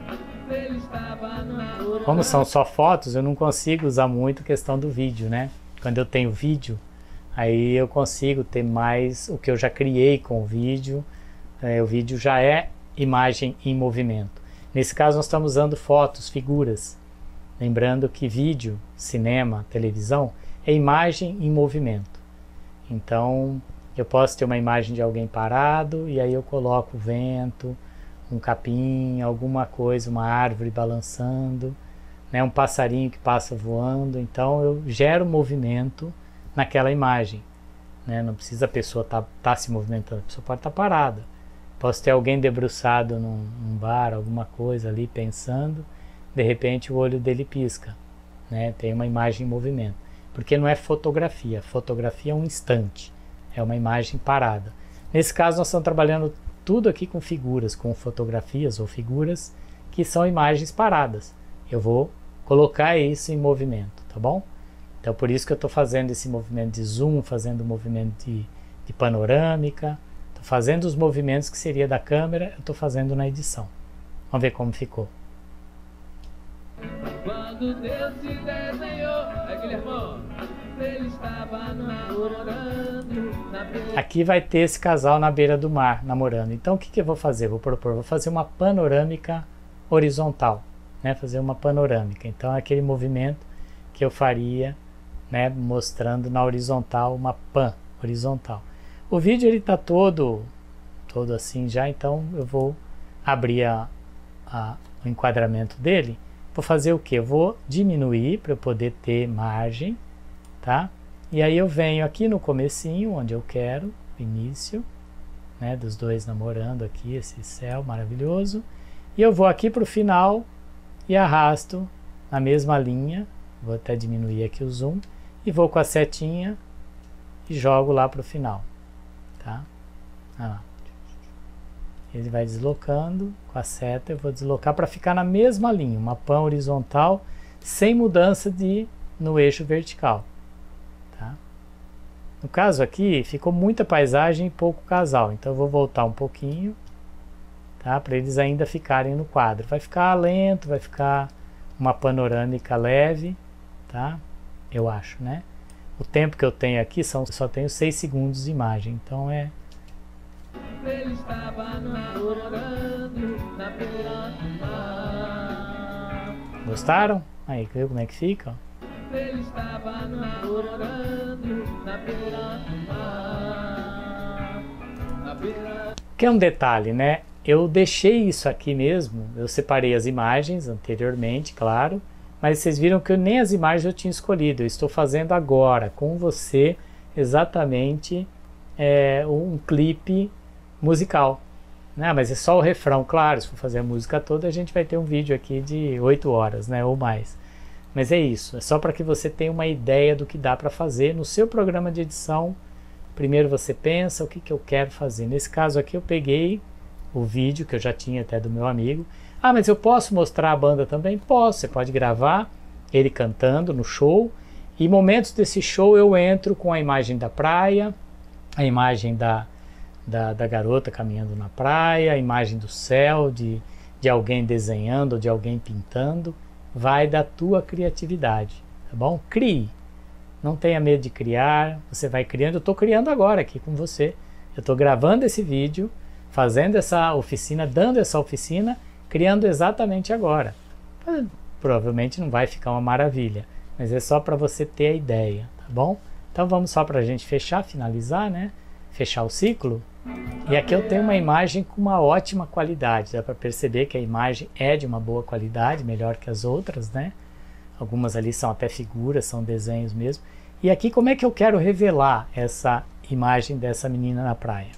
Speaker 1: Como são só fotos, eu não consigo usar muito a questão do vídeo, né? Quando eu tenho vídeo, aí eu consigo ter mais o que eu já criei com o vídeo. O vídeo já é imagem em movimento. Nesse caso nós estamos usando fotos, figuras. Lembrando que vídeo, cinema, televisão é imagem em movimento. Então eu posso ter uma imagem de alguém parado e aí eu coloco o vento, um capim, alguma coisa, uma árvore balançando, né, um passarinho que passa voando. Então eu gero movimento naquela imagem, né? Não precisa a pessoa tá se movimentando, a pessoa pode estar parada. Posso ter alguém debruçado num bar, alguma coisa ali pensando, de repente o olho dele pisca, né? Tem uma imagem em movimento, porque não é fotografia. Fotografia é um instante, é uma imagem parada. Nesse caso nós estamos trabalhando tudo aqui com figuras, com fotografias ou figuras que são imagens paradas. Eu vou colocar isso em movimento, tá bom? Então por isso que eu estou fazendo esse movimento de zoom, fazendo o movimento de panorâmica, estou fazendo os movimentos que seria da câmera, eu estou fazendo na edição. Vamos ver como ficou.
Speaker 3: Quando Deus te desenhou, Guilherme, ele estava namorando na beira.
Speaker 1: Aqui vai ter esse casal na beira do mar, namorando. Então o que eu vou fazer? Vou fazer uma panorâmica horizontal, né? Fazer uma panorâmica. Então é aquele movimento que eu faria, né? Mostrando na horizontal, uma pan horizontal. O vídeo ele está todo assim já, então eu vou abrir o enquadramento dele. Vou fazer o que? Eu vou diminuir para eu poder ter margem, tá? E aí eu venho aqui no comecinho, onde eu quero, início, né, dos dois namorando aqui, esse céu maravilhoso. E eu vou aqui para o final e arrasto na mesma linha, vou até diminuir aqui o zoom, e vou com a setinha e jogo lá para o final, tá? Ele vai deslocando, com a seta eu vou deslocar para ficar na mesma linha, uma pan horizontal, sem mudança no eixo vertical. Tá? No caso aqui, ficou muita paisagem e pouco casal, então eu vou voltar um pouquinho, tá? Para eles ainda ficarem no quadro. Vai ficar lento, vai ficar uma panorâmica leve, tá? Eu acho, né? O tempo que eu tenho aqui só tenho 6 segundos de imagem, então é...
Speaker 3: Ele estava namorando na beira do mar.
Speaker 1: Gostaram? Aí, viu como é que fica?
Speaker 3: Ele estava namorando na beira do mar. Na beira...
Speaker 1: Que é um detalhe, né? Eu deixei isso aqui mesmo, eu separei as imagens anteriormente, claro, mas vocês viram que nem as imagens eu tinha escolhido. Eu estou fazendo agora com você exatamente um clipe musical, né? Mas é só o refrão, claro. Se for fazer a música toda, a gente vai ter um vídeo aqui de 8 horas, né, ou mais. Mas é isso, é só para que você tenha uma ideia do que dá para fazer no seu programa de edição. Primeiro você pensa o que eu quero fazer. Nesse caso aqui eu peguei o vídeo que eu já tinha até do meu amigo. Ah, mas eu posso mostrar a banda também? Posso, você pode gravar ele cantando no show, e momentos desse show eu entro com a imagem da praia, a imagem da garota caminhando na praia, a imagem do céu, de alguém desenhando, de alguém pintando. Vai da tua criatividade, tá bom? Crie, não tenha medo de criar, você vai criando. Eu estou criando agora aqui com você, eu estou gravando esse vídeo, fazendo essa oficina, dando essa oficina, criando exatamente agora. Provavelmente não vai ficar uma maravilha, mas é só para você ter a ideia, tá bom? Então vamos só para a gente fechar, finalizar, né? Fechar o ciclo. E aqui eu tenho uma imagem com uma ótima qualidade, dá para perceber que a imagem é de uma boa qualidade, melhor que as outras, né? Algumas ali são até figuras, são desenhos mesmo. E aqui como é que eu quero revelar essa imagem dessa menina na praia?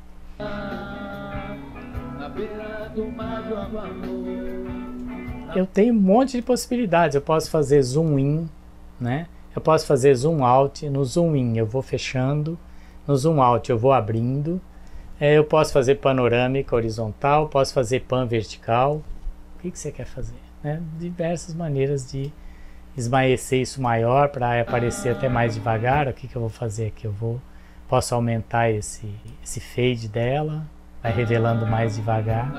Speaker 1: Eu tenho um monte de possibilidades. Eu posso fazer zoom in, né? Eu posso fazer zoom out. No zoom in eu vou fechando, no zoom out eu vou abrindo. Eu posso fazer panorâmica horizontal, posso fazer pan vertical. O que você quer fazer? Né? Diversas maneiras de esmaecer isso maior para aparecer até mais devagar. O que eu vou fazer aqui? Posso aumentar esse fade dela, vai revelando mais devagar.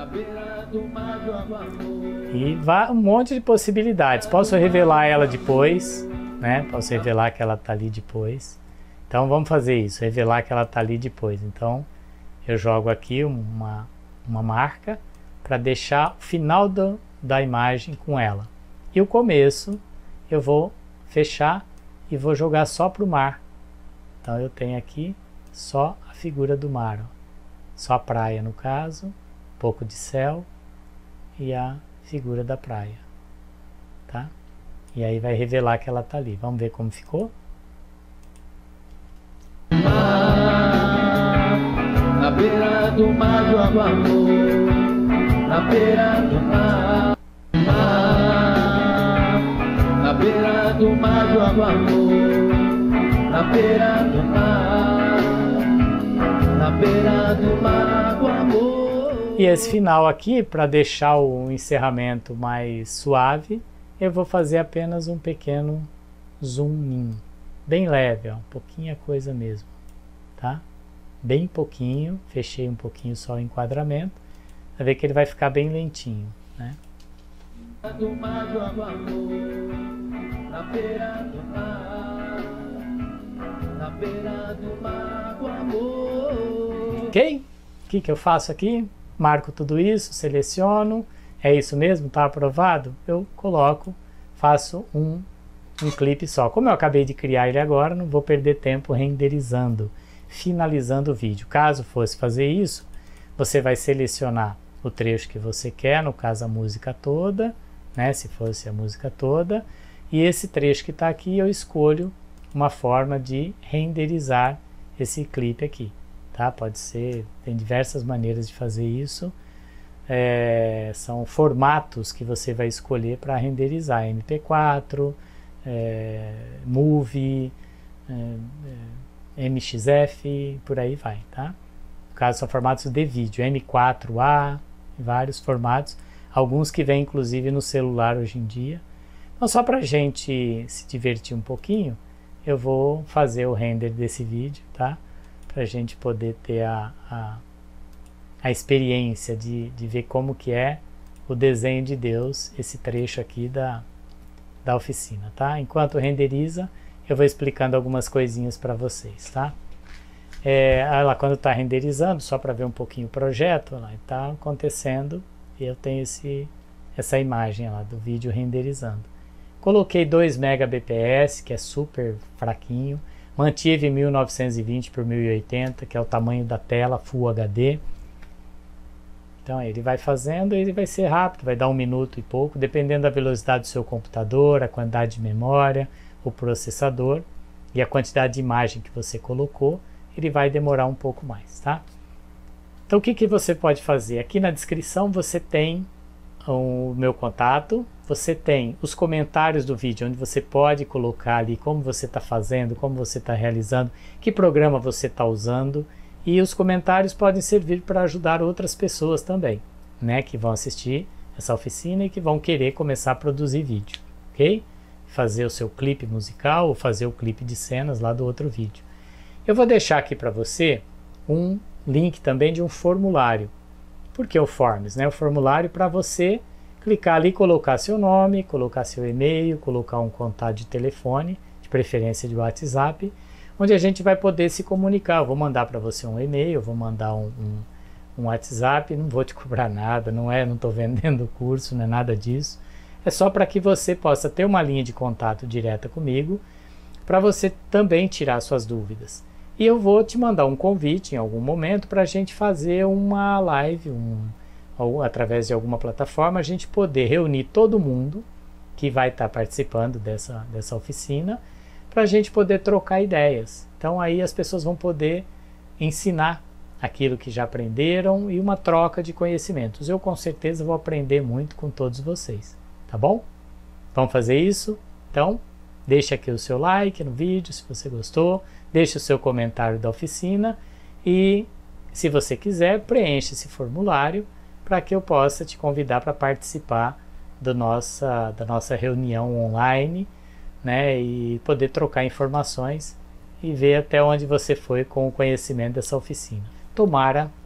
Speaker 1: E vai um monte de possibilidades. Posso revelar ela depois, né? Posso revelar que ela está ali depois. Então vamos fazer isso, revelar que ela está ali depois. Então eu jogo aqui uma marca para deixar o final da imagem com ela. E o começo eu vou fechar e vou jogar só para o mar. Então eu tenho aqui só a figura do mar, ó. Só a praia no caso, um pouco de céu e a figura da praia, tá? E aí vai revelar que ela tá ali. Vamos ver como ficou?
Speaker 3: Na beira do mar do amor, na beira do mar, na beira do mar do amor, na beira do mar, na beira do mar do amor.
Speaker 1: E esse final aqui, para deixar o encerramento mais suave, eu vou fazer apenas um pequeno zoom in, bem leve, ó, pouquinha coisa mesmo, tá? Bem pouquinho, fechei um pouquinho só o enquadramento, vai ver que ele vai ficar bem lentinho, né? Ok? O que eu faço aqui? Marco tudo isso, seleciono, é isso mesmo, está aprovado? Eu coloco, faço um clipe só. Como eu acabei de criar ele agora, não vou perder tempo renderizando, finalizando o vídeo. Caso fosse fazer isso, você vai selecionar o trecho que você quer, no caso a música toda, né, se fosse a música toda, e esse trecho que está aqui eu escolho uma forma de renderizar esse clipe aqui. Tá? Pode ser, tem diversas maneiras de fazer isso, são formatos que você vai escolher para renderizar, MP4, Movie, MXF, por aí vai, tá? No caso são formatos de vídeo, M4A, vários formatos, alguns que vêm inclusive no celular hoje em dia. Então só para a gente se divertir um pouquinho, eu vou fazer o render desse vídeo, tá? Para a gente poder ter a experiência de ver como que é o desenho de Deus, esse trecho aqui da oficina, tá? Enquanto renderiza, eu vou explicando algumas coisinhas para vocês, tá? Ela quando está renderizando, só para ver um pouquinho o projeto, está acontecendo e eu tenho essa imagem lá do vídeo renderizando. Coloquei 2 Mbps, que é super fraquinho. Mantive 1920 por 1080, que é o tamanho da tela Full HD. Então ele vai fazendo, ele vai ser rápido, vai dar 1 minuto e pouco, dependendo da velocidade do seu computador, a quantidade de memória, o processador e a quantidade de imagem que você colocou, ele vai demorar um pouco mais, tá? Então o que você pode fazer? Aqui na descrição você tem o meu contato, você tem os comentários do vídeo, onde você pode colocar ali como você está fazendo, como você está realizando, que programa você está usando, e os comentários podem servir para ajudar outras pessoas também, né, que vão assistir essa oficina e que vão querer começar a produzir vídeo, ok? Fazer o seu clipe musical ou fazer o clipe de cenas lá do outro vídeo. Eu vou deixar aqui para você um link também de um formulário. Por que o Forms? Né? O formulário para você clicar ali, colocar seu nome, colocar seu e-mail, colocar um contato de telefone, de preferência de WhatsApp, onde a gente vai poder se comunicar. Eu vou mandar para você um e-mail, eu vou mandar um WhatsApp, não vou te cobrar nada, não estou vendendo curso, não é nada disso. É só para que você possa ter uma linha de contato direta comigo, para você também tirar suas dúvidas. E eu vou te mandar um convite em algum momento para a gente fazer uma live, através de alguma plataforma, a gente poder reunir todo mundo que vai estar participando dessa oficina, para a gente poder trocar ideias. Então aí as pessoas vão poder ensinar aquilo que já aprenderam e uma troca de conhecimentos. Eu com certeza vou aprender muito com todos vocês, tá bom? Vamos fazer isso? Então, deixe aqui o seu like no vídeo se você gostou, deixe o seu comentário da oficina e, se você quiser, preencha esse formulário para que eu possa te convidar para participar da nossa reunião online, né, e poder trocar informações e ver até onde você foi com o conhecimento dessa oficina. Tomara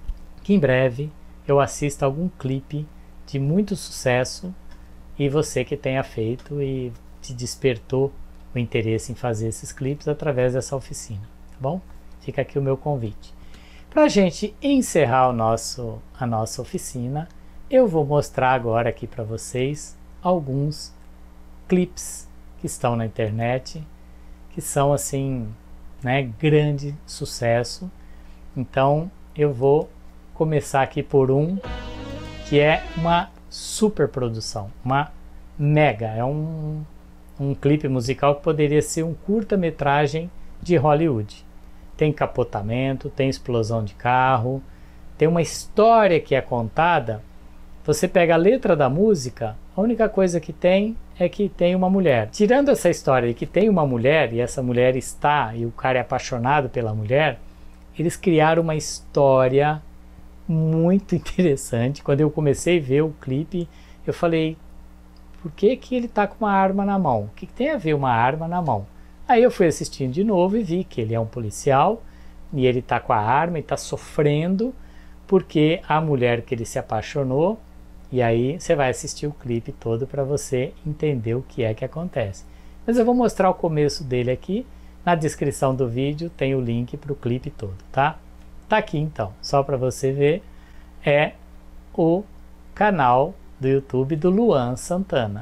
Speaker 1: que em breve eu assista algum clipe de muito sucesso e você que tenha feito e te despertou o interesse em fazer esses clipes através dessa oficina, tá bom? Fica aqui o meu convite. Para a gente encerrar a nossa oficina, eu vou mostrar agora aqui para vocês alguns clipes que estão na internet, que são assim, né, grande sucesso. Então eu vou começar aqui por um que é uma super produção, uma mega, é um clipe musical que poderia ser um curta-metragem de Hollywood. Tem capotamento, tem explosão de carro, tem uma história que é contada. Você pega a letra da música, a única coisa que tem é que tem uma mulher. Tirando essa história de que tem uma mulher e essa mulher está, e o cara é apaixonado pela mulher, eles criaram uma história muito interessante. Quando eu comecei a ver o clipe, eu falei, por que que ele está com uma arma na mão? O que tem a ver uma arma na mão? Aí eu fui assistindo de novo e vi que ele é um policial e ele está com a arma e está sofrendo porque a mulher que ele se apaixonou. E aí você vai assistir o clipe todo para você entender o que é que acontece. Mas eu vou mostrar o começo dele aqui. Na descrição do vídeo tem o link para o clipe todo, tá? Tá aqui então, só para você ver. É o canal do YouTube do Luan Santana.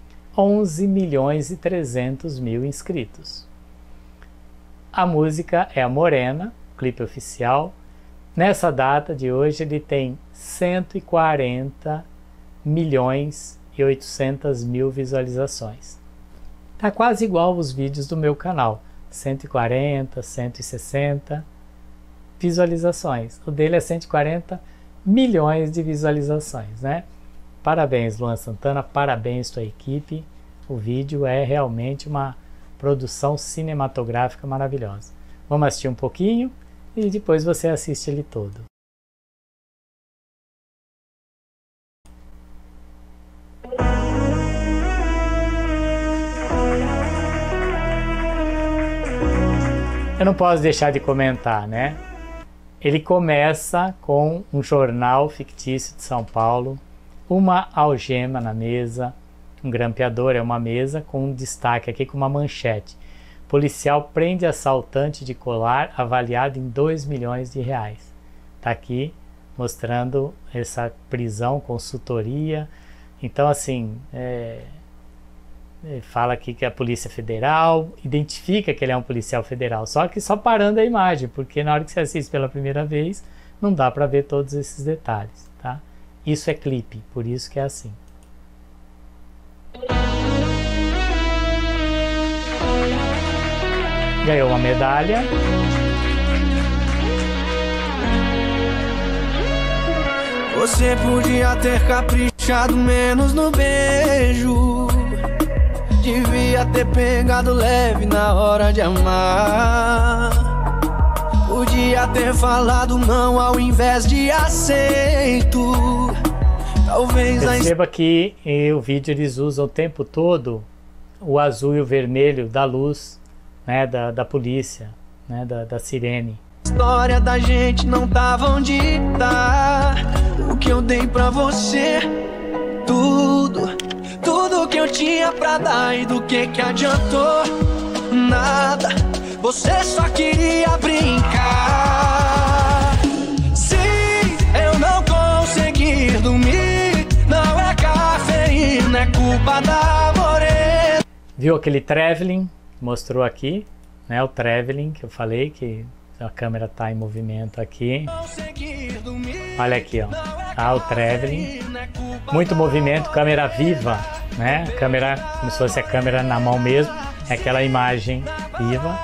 Speaker 1: 11.300.000 inscritos. A música é a Morena, clipe oficial. Nessa data de hoje ele tem 140.800.000 visualizações. Tá quase igual os vídeos do meu canal, 140, 160 visualizações. O dele é 140 milhões de visualizações, né? Parabéns, Luan Santana, parabéns tua equipe. O vídeo é realmente uma produção cinematográfica maravilhosa. Vamos assistir um pouquinho e depois você assiste ele todo. Eu não posso deixar de comentar, né? Ele começa com um jornal fictício de São Paulo, uma algema na mesa, um grampeador é uma mesa com um destaque aqui com uma manchete. Policial prende assaltante de colar avaliado em 2 milhões de reais. Tá aqui mostrando essa prisão, consultoria. Então assim, fala aqui que é a Polícia Federal, identifica que ele é um policial federal, só que só parando a imagem, porque na hora que você assiste pela primeira vez, não dá para ver todos esses detalhes, tá? Isso é clipe, por isso que é assim. Ganhou uma medalha.
Speaker 4: Você podia ter caprichado menos no beijo, devia ter pegado leve na hora de amar, podia ter falado não ao invés de aceito. Talvez
Speaker 1: perceba que o vídeo eles usam o tempo todo o azul e o vermelho da luz, né, da polícia, né, da sirene.
Speaker 4: A história da gente não tava onde tá. O que eu dei pra você, tudo que eu tinha pra dar, e do que adiantou? Nada, você só queria brincar. Se eu não conseguir dormir, não é cafeína, é culpa da morena.
Speaker 1: Viu aquele traveling? Mostrou aqui, né, o traveling que eu falei, que a câmera está em movimento aqui. Olha aqui, ó, o traveling, muito movimento, câmera viva, né, câmera como se fosse a câmera na mão mesmo, é aquela imagem viva.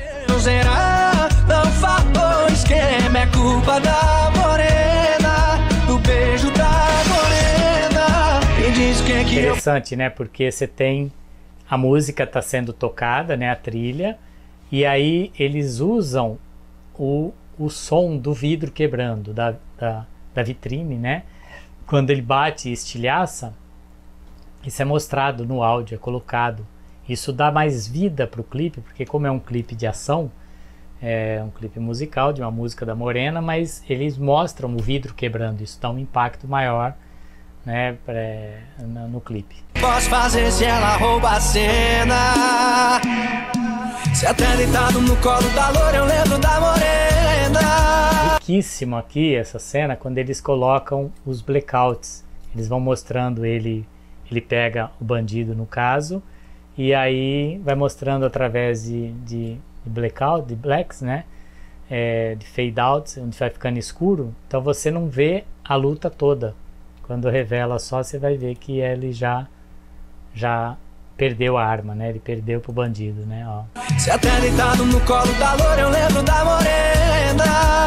Speaker 4: Não faltou esquema, é culpa da morena, do beijo da morena. E diz que
Speaker 1: interessante, né, porque você tem a música está sendo tocada, né, a trilha, e aí eles usam o som do vidro quebrando, da vitrine, né? Quando ele bate e estilhaça, isso é mostrado no áudio, é colocado. Isso dá mais vida para o clipe, porque como é um clipe de ação, É um clipe musical de uma música da Morena, mas eles mostram o vidro quebrando, isso dá um impacto maior, né, no clipe.
Speaker 4: Posso fazer se ela rouba a cena, se até deitado no colo da loura eu lembro da Morena.
Speaker 1: Riquíssimo aqui essa cena quando eles colocam os blackouts, eles vão mostrando ele pega o bandido no caso, e aí vai mostrando através de blackout, de blacks, né, de fade outs, onde vai ficando escuro, então você não vê a luta toda. Quando revela só, você vai ver que ele já perdeu a arma, né, ele perdeu pro bandido, né, ó.
Speaker 4: Se até deitado no colo da loura eu lembro da Morena.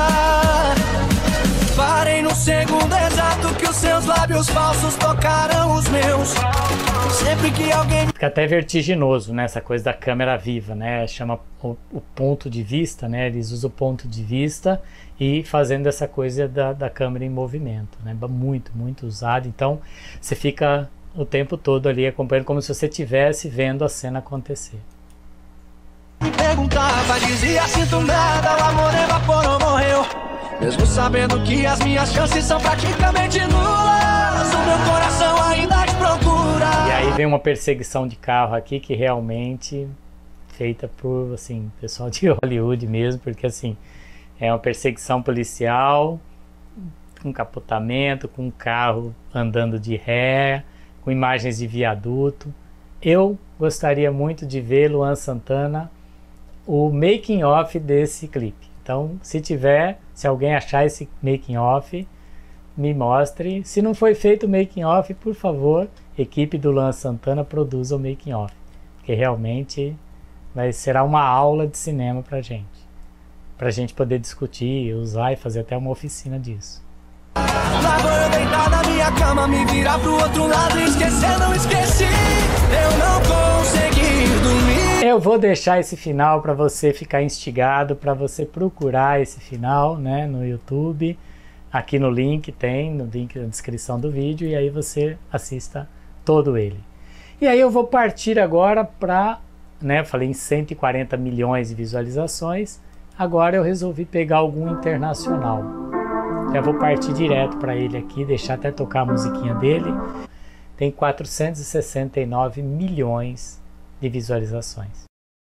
Speaker 4: Parei no segundo exato que os seus lábios falsos tocaram os meus. Sempre que alguém...
Speaker 1: Fica até vertiginoso, né, essa coisa da câmera viva, né, chama o ponto de vista, né, eles usam o ponto de vista e fazendo essa coisa da câmera em movimento, né, muito usado, então você fica o tempo todo ali acompanhando como se você estivesse vendo a cena acontecer.
Speaker 4: Me perguntava, dizia sinto nada, o amor evaporou, morreu. Mesmo sabendo que as minhas chances são praticamente nulas, o meu coração ainda te procura.
Speaker 1: E aí vem uma perseguição de carro aqui que realmente feita por, assim, pessoal de Hollywood mesmo, porque assim, é uma perseguição policial, com capotamento, com um carro andando de ré, com imagens de viaduto. Eu gostaria muito de ver, Luan Santana, o making off desse clipe. Então, se alguém achar esse making off, me mostre. Se não foi feito o making off, por favor, equipe do Luan Santana, produza o making off, porque realmente será uma aula de cinema pra gente poder discutir, usar e fazer até uma oficina disso.
Speaker 4: Lá vou eu deitar na minha cama, me virar pro outro lado e esquecer, não esqueci, eu não consegui dormir.
Speaker 1: Eu vou deixar esse final para você ficar instigado, para você procurar esse final, né, no YouTube. Aqui no link no link na descrição do vídeo, e aí você assista todo ele. E aí eu vou partir agora para, né, falei em 140 milhões de visualizações, agora eu resolvi pegar algum internacional. Eu vou partir direto para ele aqui, deixar até tocar a musiquinha dele. Tem 469 milhões de visualizações.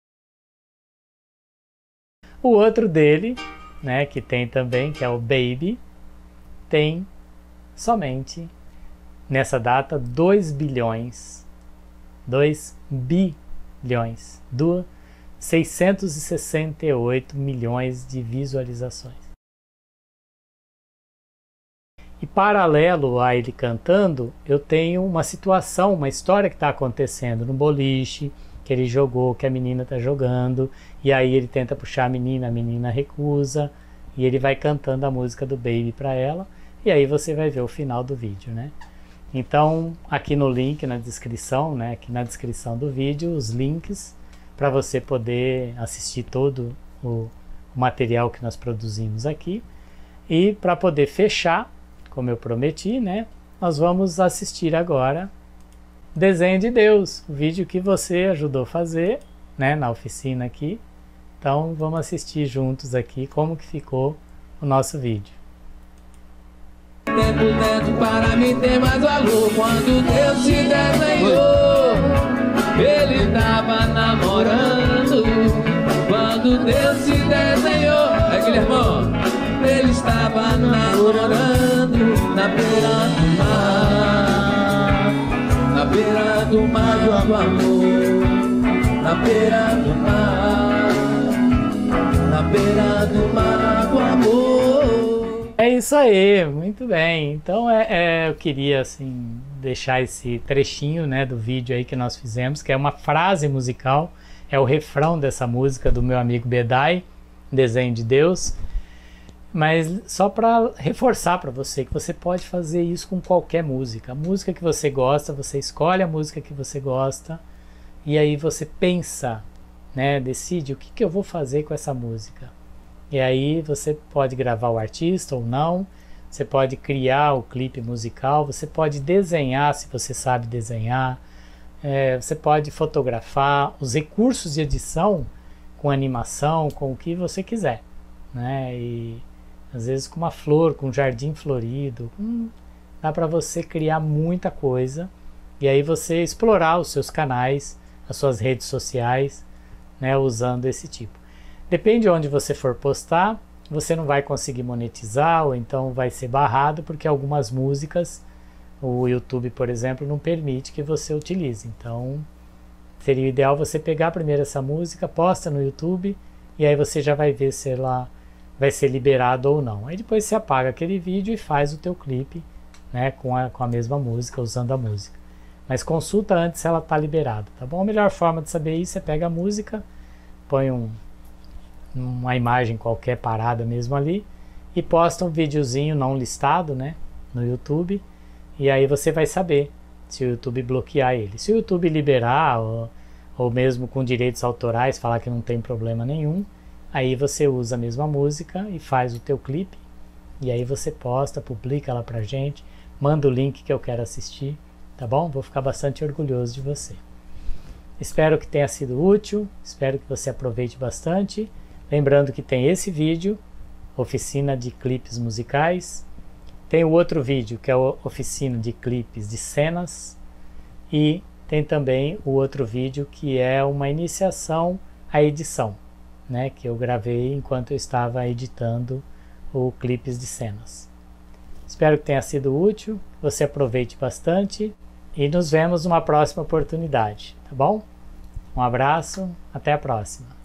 Speaker 1: O outro dele, né, que tem também, que é o Baby, tem somente nessa data 2 bilhões, 668 milhões de visualizações. E paralelo a ele cantando, eu tenho uma situação, uma história que está acontecendo no boliche, que ele jogou, que a menina está jogando, e aí ele tenta puxar a menina recusa, e ele vai cantando a música do Baby para ela, e aí você vai ver o final do vídeo, né? Então, aqui no link, na descrição, né, aqui na descrição do vídeo, os links para você poder assistir todo o material que nós produzimos aqui. E para poder fechar, como eu prometi, né, nós vamos assistir agora Desenho de Deus, o vídeo que você ajudou a fazer, né, na oficina aqui. Então vamos assistir juntos aqui como que ficou o nosso vídeo.
Speaker 3: Tempo para mim tem mais valor. Quando Deus se desenhou, ele tava namorando. Quando Deus se desenhou, Guilhermão, ele estava namorando na beira do mar, na beira do mar do amor, na beira do mar, na beira do mar do amor.
Speaker 1: É isso aí, muito bem. Então eu queria assim deixar esse trechinho, né, do vídeo aí que nós fizemos, que é uma frase musical, é o refrão dessa música do meu amigo Bedai, Desenho de Deus. Mas só para reforçar para você que você pode fazer isso com qualquer música. A música que você gosta, você escolhe a música que você gosta e aí você pensa, né, decide o que eu vou fazer com essa música. E aí você pode gravar o artista ou não, você pode criar o clipe musical, você pode desenhar se você sabe desenhar, você pode fotografar. Os recursos de edição com animação, com o que você quiser, né? E às vezes com uma flor, com um jardim florido, dá para você criar muita coisa e aí você explorar os seus canais, as suas redes sociais, né, usando esse tipo. Depende de onde você for postar, você não vai conseguir monetizar ou então vai ser barrado porque algumas músicas o YouTube, por exemplo, não permite que você utilize. Então seria ideal você pegar primeiro essa música, posta no YouTube e aí você já vai ver se ela vai ser liberado ou não. Aí depois você apaga aquele vídeo e faz o teu clipe, né, com a mesma música, usando a música. Mas consulta antes se ela está liberada, tá bom? A melhor forma de saber isso é pega a música, põe uma imagem qualquer parada mesmo ali e posta um videozinho não listado, né, no YouTube, e aí você vai saber se o YouTube bloquear ele. Se o YouTube liberar ou mesmo com direitos autorais falar que não tem problema nenhum, aí você usa a mesma música e faz o teu clipe e aí você posta, publica ela pra gente, manda o link que eu quero assistir, tá bom? Vou ficar bastante orgulhoso de você. Espero que tenha sido útil, espero que você aproveite bastante. Lembrando que tem esse vídeo, oficina de clipes musicais, tem o outro vídeo que é a oficina de clipes de cenas e tem também o outro vídeo que é uma iniciação à edição, né, que eu gravei enquanto eu estava editando o clipes de cenas. Espero que tenha sido útil, você aproveite bastante e nos vemos numa próxima oportunidade, tá bom? Um abraço, até a próxima.